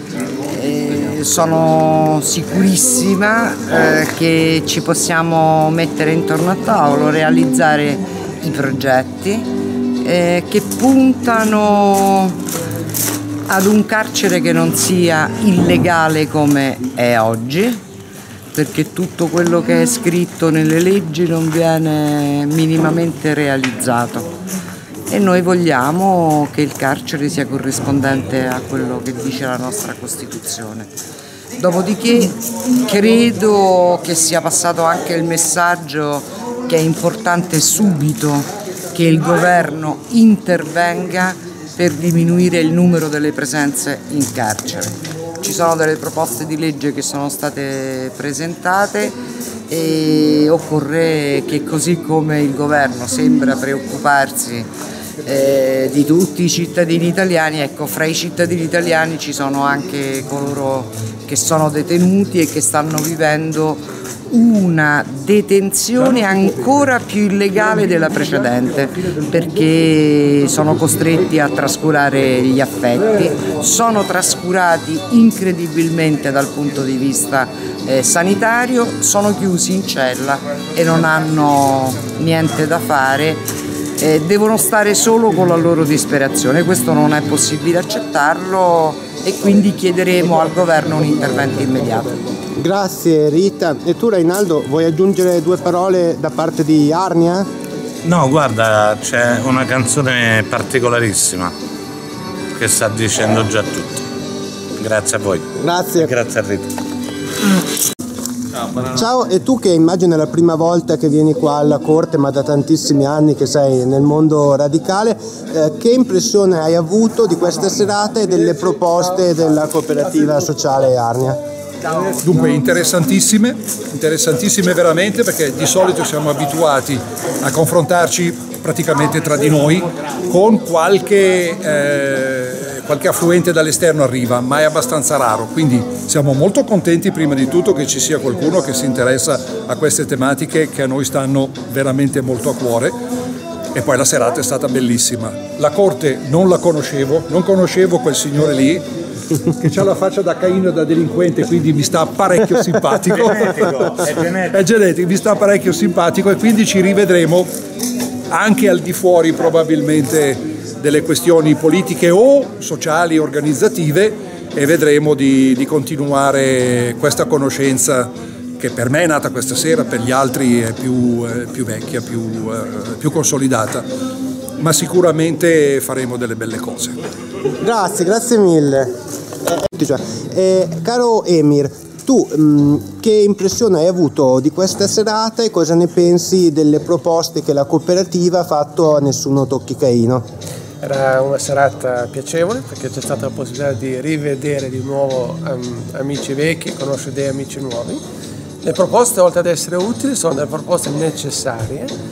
Eh, sono sicurissima eh, che ci possiamo mettere intorno a tavolo, realizzare i progetti eh, che puntano ad un carcere che non sia illegale come è oggi, perché tutto quello che è scritto nelle leggi non viene minimamente realizzato e noi vogliamo che il carcere sia corrispondente a quello che dice la nostra Costituzione. Dopodiché credo che sia passato anche il messaggio che è importante subito che il governo intervenga per diminuire il numero delle presenze in carcere. Ci sono delle proposte di legge che sono state presentate e occorre che, così come il governo sembra preoccuparsi eh, di tutti i cittadini italiani, ecco, fra i cittadini italiani ci sono anche coloro che sono detenuti e che stanno vivendo una detenzione ancora più illegale della precedente, perché sono costretti a trascurare gli affetti, sono trascurati incredibilmente dal punto di vista eh, sanitario, sono chiusi in cella e non hanno niente da fare, eh, devono stare solo con la loro disperazione. Questo non è possibile accettarlo e quindi chiederemo al governo un intervento immediato. Grazie Rita. E tu Reinaldo, vuoi aggiungere due parole da parte di Arnia? No, guarda, c'è una canzone particolarissima che sta dicendo già tutto. Grazie a voi. Grazie. Grazie a Rita. Ciao, Ciao, e tu che immagino è la prima volta che vieni qua alla Corte, ma da tantissimi anni che sei nel mondo radicale, eh, che impressione hai avuto di questa serata e delle proposte della cooperativa sociale Arnia? Dunque interessantissime, interessantissime veramente, perché di solito siamo abituati a confrontarci praticamente tra di noi con qualche, eh, qualche affluente dall'esterno arriva, ma è abbastanza raro, quindi siamo molto contenti prima di tutto che ci sia qualcuno che si interessa a queste tematiche che a noi stanno veramente molto a cuore. E poi la serata è stata bellissima. La Corte non la conoscevo, non conoscevo quel signore lì che ha la faccia da Caino e da delinquente, quindi mi sta parecchio simpatico. È genetico, è genetico. È genetico, mi sta parecchio simpatico e quindi ci rivedremo anche al di fuori probabilmente delle questioni politiche o sociali, organizzative, e vedremo di, di continuare questa conoscenza che per me è nata questa sera, per gli altri è più, eh, più vecchia, più, eh, più consolidata, ma sicuramente faremo delle belle cose. Grazie, grazie mille. Eh, eh, caro Emir, tu mh, che impressione hai avuto di questa serata e cosa ne pensi delle proposte che la cooperativa ha fatto a Nessuno Tocchi Caino? Era una serata piacevole perché c'è stata la possibilità di rivedere di nuovo um, amici vecchi e conoscere dei amici nuovi. Le proposte, oltre ad essere utili, sono delle proposte necessarie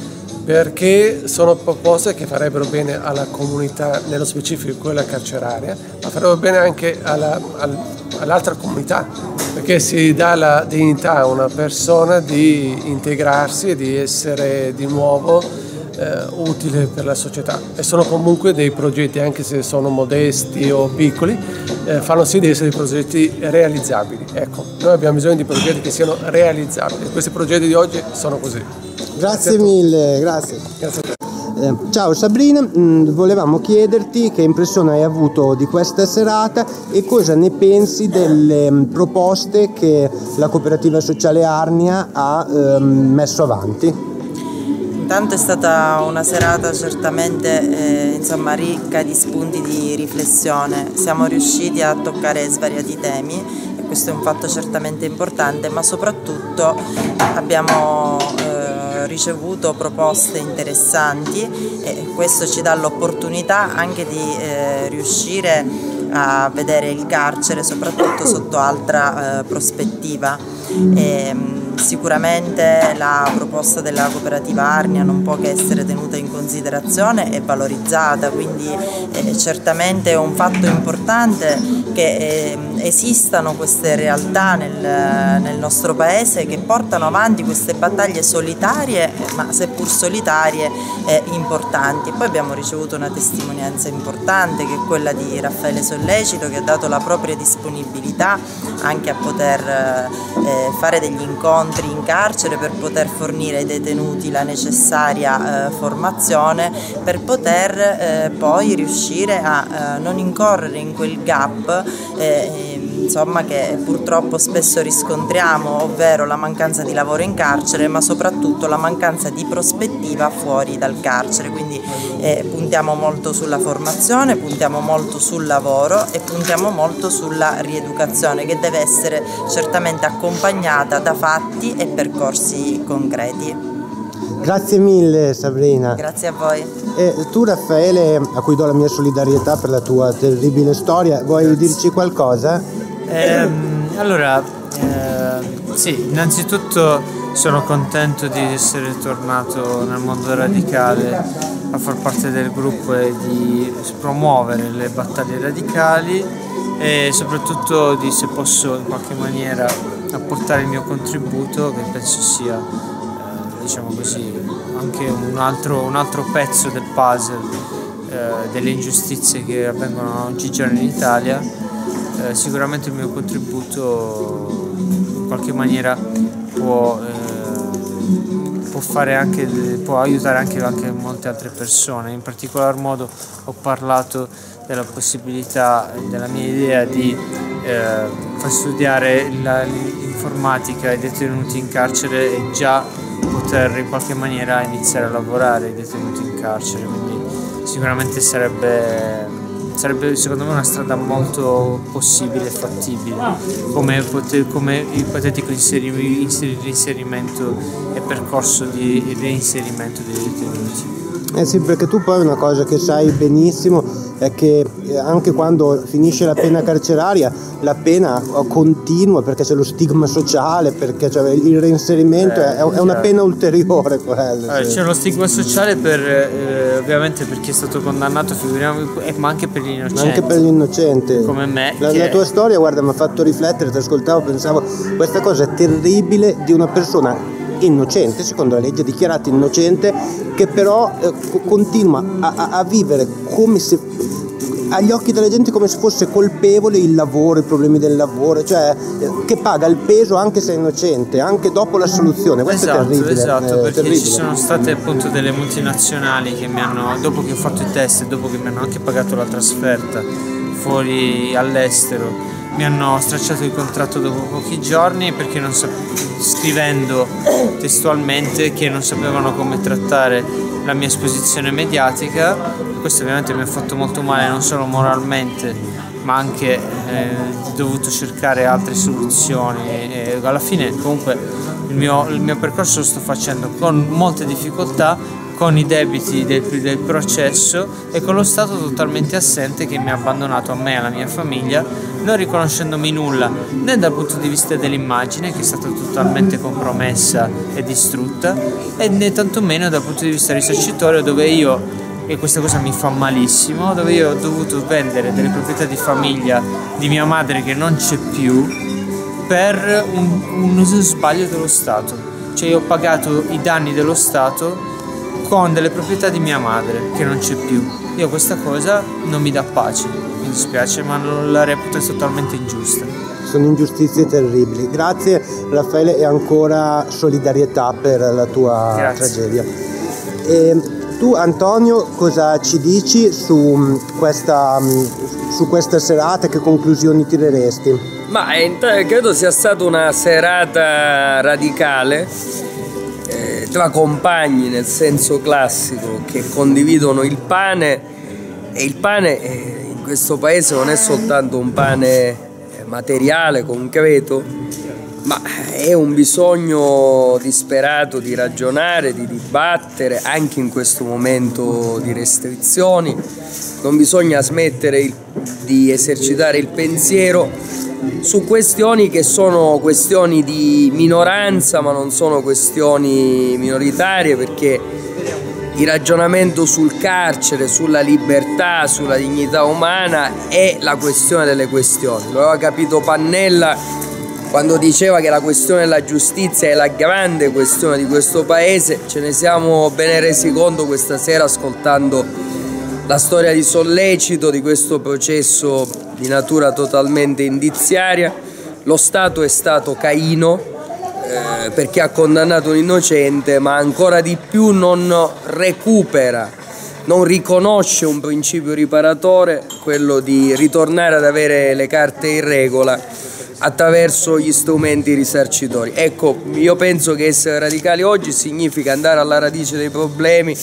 perché sono proposte che farebbero bene alla comunità, nello specifico quella carceraria, ma farebbero bene anche alla, al, all'altra comunità, perché si dà la dignità a una persona di integrarsi e di essere di nuovo eh, utile per la società. E sono comunque dei progetti, anche se sono modesti o piccoli, eh, fanno sì di essere dei progetti realizzabili. Ecco, noi abbiamo bisogno di progetti che siano realizzabili. Questi progetti di oggi sono così. Grazie, grazie mille, grazie. Grazie a te. Eh, ciao Sabrina, mh, volevamo chiederti che impressione hai avuto di questa serata e cosa ne pensi delle mh, proposte che la cooperativa sociale Arnia ha ehm, messo avanti. Intanto è stata una serata certamente eh, insomma, ricca di spunti di riflessione, siamo riusciti a toccare svariati temi e questo è un fatto certamente importante, ma soprattutto abbiamo eh, ricevuto proposte interessanti e questo ci dà l'opportunità anche di eh, riuscire a vedere il carcere soprattutto sotto altra eh, prospettiva. E, sicuramente la proposta della cooperativa Arnia non può che essere tenuta in considerazione e valorizzata, quindi eh, certamente è un fatto importante che eh, esistano queste realtà nel, nel nostro paese che portano avanti queste battaglie solitarie, ma seppur solitarie eh, importanti. Poi abbiamo ricevuto una testimonianza importante che è quella di Raffaele Sollecito, che ha dato la propria disponibilità anche a poter eh, fare degli incontri in carcere per poter fornire ai detenuti la necessaria eh, formazione per poter eh, poi riuscire a eh, non incorrere in quel gap eh, insomma, che purtroppo spesso riscontriamo, ovvero la mancanza di lavoro in carcere, ma soprattutto la mancanza di prospettiva fuori dal carcere. Quindi eh, puntiamo molto sulla formazione, puntiamo molto sul lavoro e puntiamo molto sulla rieducazione, che deve essere certamente accompagnata da fatti e percorsi concreti. Grazie mille Sabrina. Grazie a voi. E tu Raffaele, a cui do la mia solidarietà per la tua terribile storia, vuoi Grazie. dirci qualcosa? Ehm, allora, eh, sì, innanzitutto sono contento di essere tornato nel mondo radicale a far parte del gruppo e di promuovere le battaglie radicali e soprattutto di, se posso in qualche maniera, apportare il mio contributo, che penso sia eh, diciamo così anche un altro, un altro pezzo del puzzle eh, delle ingiustizie che avvengono oggigiorno in Italia. Eh, sicuramente il mio contributo in qualche maniera può, eh, può, fare anche, può aiutare anche, anche molte altre persone. In particolar modo ho parlato della possibilità, della mia idea di eh, far studiare l'informatica ai detenuti in carcere e già poter in qualche maniera iniziare a lavorare ai detenuti in carcere, quindi sicuramente sarebbe sarebbe secondo me una strada molto possibile e fattibile come, come ipotetico inserimento e percorso di reinserimento dei detenuti. Eh sì, perché tu poi una cosa che sai benissimo è che anche quando finisce la pena carceraria la pena continua perché c'è lo stigma sociale, perché cioè, il reinserimento eh, è, è una pena ulteriore quella. Eh, sì. C'è lo stigma sociale per, eh, ovviamente per chi è stato condannato, figuriamo, eh, ma anche per gli innocenti. Anche per l'innocente. Come me. La, la tua storia, guarda, mi ha fatto riflettere, ti ascoltavo, pensavo, questa cosa è terribile di una persona innocente, secondo la legge dichiarata innocente, che però eh, continua a, a, a vivere come se agli occhi della gente come se fosse colpevole il lavoro, i problemi del lavoro, cioè eh, che paga il peso anche se è innocente, anche dopo l'assoluzione. Questo esatto, è terribile. Esatto, eh, perché terribile. Ci sono state appunto delle multinazionali che mi hanno, dopo che ho fatto i test e dopo che mi hanno anche pagato la trasferta fuori all'estero, mi hanno stracciato il contratto dopo pochi giorni perché non scrivendo testualmente che non sapevano come trattare la mia esposizione mediatica. Questo ovviamente mi ha fatto molto male, non solo moralmente ma anche eh, dovuto cercare altre soluzioni e, e alla fine comunque il mio, il mio percorso lo sto facendo con molte difficoltà, con i debiti del, del processo e con lo Stato totalmente assente che mi ha abbandonato a me e alla mia famiglia, non riconoscendomi nulla né dal punto di vista dell'immagine, che è stata totalmente compromessa e distrutta, e né tantomeno dal punto di vista risarcitorio, dove io, e questa cosa mi fa malissimo, dove io ho dovuto vendere delle proprietà di famiglia di mia madre che non c'è più per un, un sbaglio dello Stato. Cioè io ho pagato i danni dello Stato con delle proprietà di mia madre che non c'è più. Io questa cosa non mi dà pace, mi dispiace, ma non la reputo totalmente ingiusta. Sono ingiustizie terribili. Grazie Raffaele, e ancora solidarietà per la tua Grazie. tragedia. E tu Antonio, cosa ci dici su questa, su questa serata? Che conclusioni tireresti? Ma credo sia stata una serata radicale eh, tra compagni, nel senso classico, che condividono il pane, e il pane eh, in questo paese non è soltanto un pane materiale, concreto, ma è un bisogno disperato di ragionare, di dibattere, anche in questo momento di restrizioni. Non bisogna smettere il, di esercitare il pensiero su questioni che sono questioni di minoranza, ma non sono questioni minoritarie, perché il ragionamento sul carcere, sulla libertà, sulla dignità umana è la questione delle questioni. Lo aveva capito Pannella quando diceva che la questione della giustizia è la grande questione di questo paese. Ce ne siamo bene resi conto questa sera ascoltando la storia di Sollecito, di questo processo di natura totalmente indiziaria. Lo Stato è stato Caino eh, perché ha condannato un innocente, ma ancora di più non recupera, non riconosce un principio riparatore, quello di ritornare ad avere le carte in regola attraverso gli strumenti risarcitori. Ecco, io penso che essere radicali oggi significa andare alla radice dei problemi,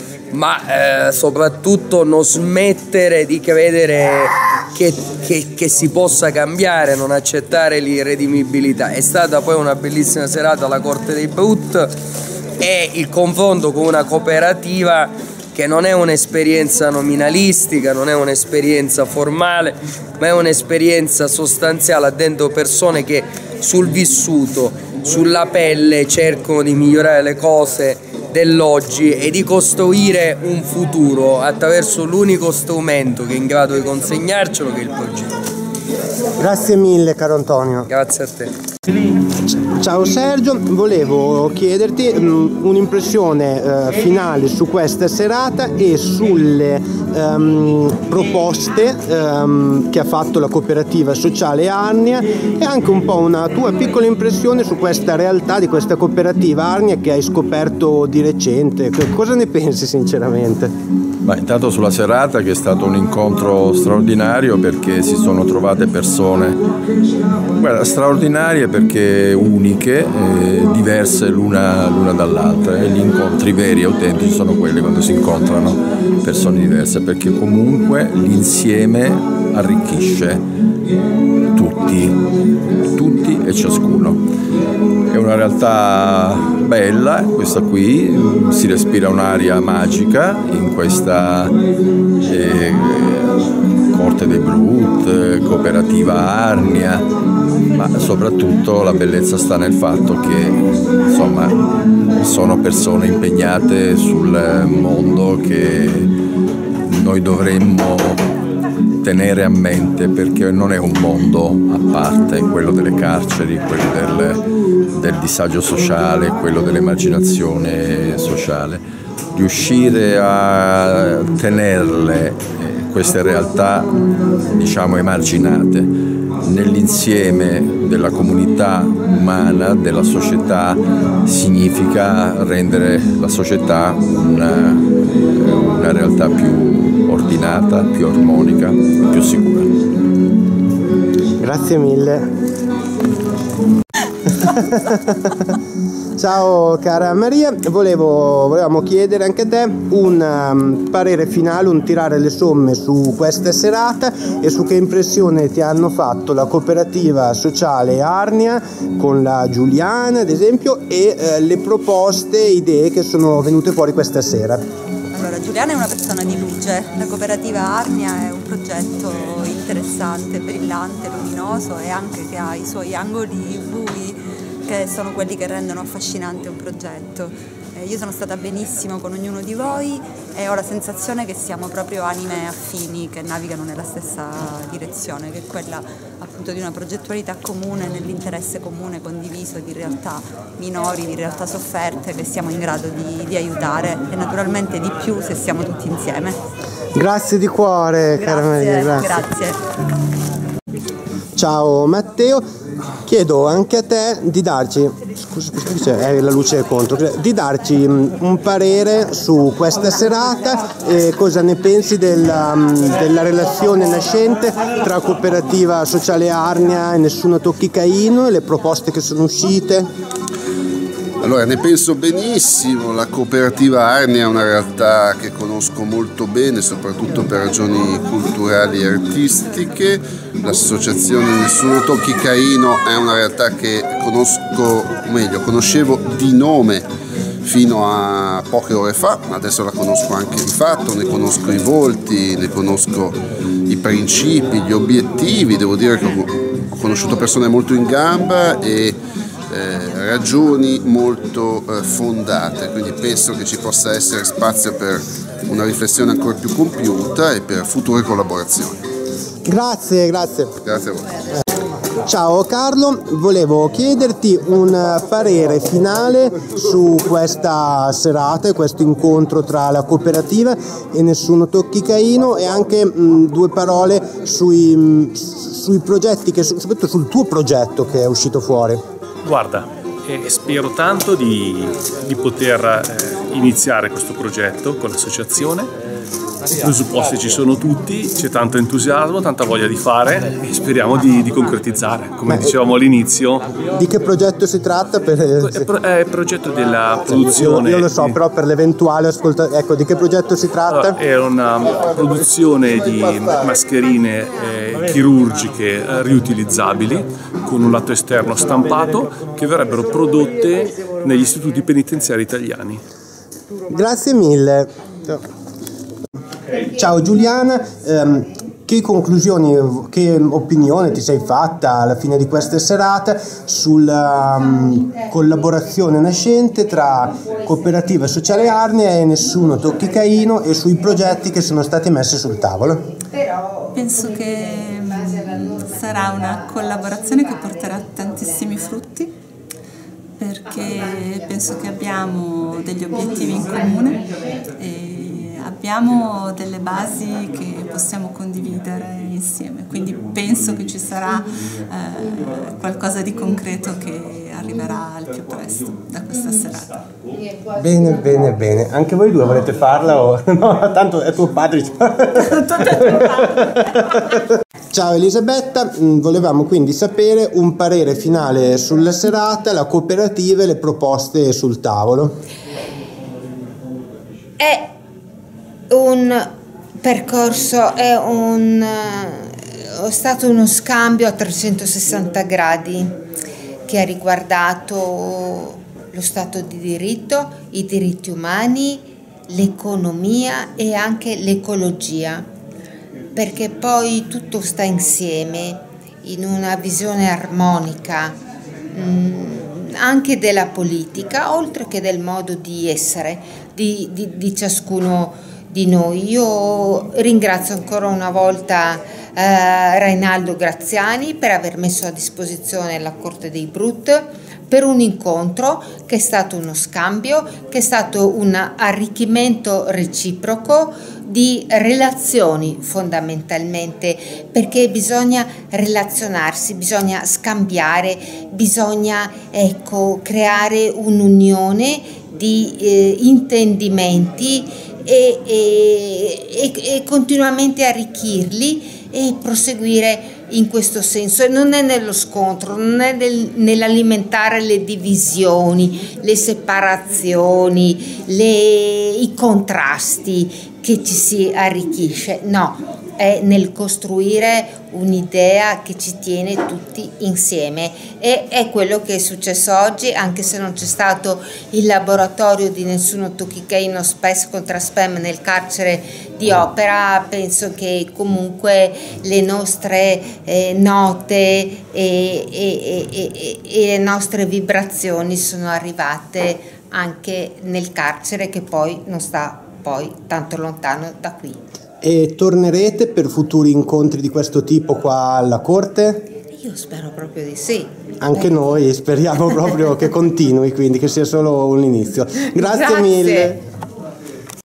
ma eh, soprattutto non smettere di credere che, che, che si possa cambiare, non accettare l'irredimibilità. È stata poi una bellissima serata alla Corte dei Brut, e il confronto con una cooperativa che non è un'esperienza nominalistica, non è un'esperienza formale, ma è un'esperienza sostanziale, ha dentro persone che sul vissuto, sulla pelle cercano di migliorare le cose dell'oggi e di costruire un futuro attraverso l'unico strumento che è in grado di consegnarcelo, che è il progetto. Grazie mille caro Antonio. Grazie a te. Ciao Sergio, volevo chiederti um, un'impressione uh, finale su questa serata e sulle um, proposte um, che ha fatto la cooperativa sociale Arnia, e anche un po' una tua piccola impressione su questa realtà di questa cooperativa Arnia che hai scoperto di recente. Cosa ne pensi sinceramente? Ma intanto sulla serata, che è stato un incontro straordinario, perché si sono trovate persone guarda, straordinarie, perché uniche, eh, diverse l'una, l'una dall'altra, e gli incontri veri e autentici sono quelli quando si incontrano persone diverse, perché comunque l'insieme arricchisce tutti, tutti e ciascuno. È una realtà bella questa qui, si respira un'aria magica in questa eh, Corte dei Brut, cooperativa Arnia, ma soprattutto la bellezza sta nel fatto che insomma sono persone impegnate sul mondo che noi dovremmo tenere a mente, perché non è un mondo a parte, quello delle carceri, quello del, del disagio sociale, quello dell'emarginazione sociale. Riuscire a tenerle eh, queste realtà, diciamo, emarginate nell'insieme della comunità umana, della società, significa rendere la società una, una realtà più ordinata, più armonica, più sicura. Grazie mille. Ciao cara Maria, Volevo, volevamo chiedere anche a te un um, parere finale, un tirare le somme su questa serata e su che impressione ti hanno fatto la cooperativa sociale Arnia con la Giuliana ad esempio e eh, le proposte, idee che sono venute fuori questa sera. Allora, Giuliana è una persona di luce, la cooperativa Arnia è un progetto interessante, brillante, luminoso e anche che ha i suoi angoli bui che sono quelli che rendono affascinante un progetto. Eh, io sono stata benissimo con ognuno di voi e ho la sensazione che siamo proprio anime affini che navigano nella stessa direzione, che è quella appunto di una progettualità comune, nell'interesse comune condiviso di realtà minori, di realtà sofferte che siamo in grado di, di aiutare e naturalmente di più se siamo tutti insieme. Grazie di cuore, grazie, cara Maria. Grazie. grazie. Ciao Matteo. Chiedo anche a te di darci, scusa, c'è la luce contro, di darci un parere su questa serata e cosa ne pensi della, della relazione nascente tra Cooperativa Sociale Arnia e Nessuno Tocchi Caino e le proposte che sono uscite. Allora, ne penso benissimo, la cooperativa Arnia è una realtà che conosco molto bene, soprattutto per ragioni culturali e artistiche. L'associazione Nessuno Tocchi Caino è una realtà che conosco, o meglio, conoscevo di nome fino a poche ore fa, adesso la conosco anche di fatto, ne conosco i volti, ne conosco i principi, gli obiettivi, devo dire che ho conosciuto persone molto in gamba e Eh, ragioni molto eh, fondate, quindi penso che ci possa essere spazio per una riflessione ancora più compiuta e per future collaborazioni. Grazie, grazie. Grazie a voi. Ciao Carlo, volevo chiederti un parere finale su questa serata e questo incontro tra la cooperativa e Nessuno Tocchi Caino e anche mh, due parole sui, mh, sui progetti, che, soprattutto sul tuo progetto che è uscito fuori. Guarda, eh, spero tanto di, di poter eh, iniziare questo progetto con l'associazione. I presupposti ci sono tutti, c'è tanto entusiasmo, tanta voglia di fare e speriamo di, di concretizzare, come dicevamo all'inizio. Di che progetto si tratta? Per... È il progetto della produzione. Io, io lo so, però per l'eventuale ascoltatore, ecco, di che progetto si tratta? Allora, è una produzione di mascherine eh, chirurgiche eh, riutilizzabili con un lato esterno stampato che verrebbero prodotte negli istituti penitenziari italiani. Grazie mille. Ciao Giuliana, ehm, che conclusioni, che opinione ti sei fatta alla fine di questa serata sulla um, collaborazione nascente tra Cooperativa Sociale Arnia e Nessuno Tocchi Caino e sui progetti che sono stati messi sul tavolo? Penso che sarà una collaborazione che porterà tantissimi frutti perché penso che abbiamo degli obiettivi in comune e abbiamo delle basi che possiamo condividere insieme, quindi penso che ci sarà eh, qualcosa di concreto che arriverà al più presto da questa serata. Bene, bene, bene. Anche voi due volete farla o no? Tanto è tuo padre. Ciao Elisabetta, volevamo quindi sapere un parere finale sulla serata, la cooperativa e le proposte sul tavolo. È un percorso, è un, è stato uno scambio a trecentosessanta gradi che ha riguardato lo Stato di diritto, i diritti umani, l'economia e anche l'ecologia, perché poi tutto sta insieme in una visione armonica mh, anche della politica, oltre che del modo di essere di, di, di ciascuno di noi. Io ringrazio ancora una volta eh, Reinaldo Graziani per aver messo a disposizione la Corte dei Brut per un incontro che è stato uno scambio, che è stato un arricchimento reciproco di relazioni fondamentalmente, perché bisogna relazionarsi, bisogna scambiare, bisogna ecco, creare un'unione di eh, intendimenti e, e, e, e continuamente arricchirli e proseguire in questo senso, e non è nello scontro, non è nel, nell'alimentare le divisioni, le separazioni, le, i contrasti che ci si arricchisce, no, è nel costruire un'idea che ci tiene tutti insieme, e è quello che è successo oggi, anche se non c'è stato il laboratorio di Nessuno Tocchi Caino Spes contra Spam nel carcere di Opera. Penso che comunque le nostre eh, note e, e, e, e, e le nostre vibrazioni sono arrivate anche nel carcere, che poi non sta poi tanto lontano da qui. E tornerete per futuri incontri di questo tipo qua alla Corte? Io spero proprio di sì. Anche Beh. Noi speriamo proprio che continui, quindi che sia solo un inizio. Grazie, Grazie. mille.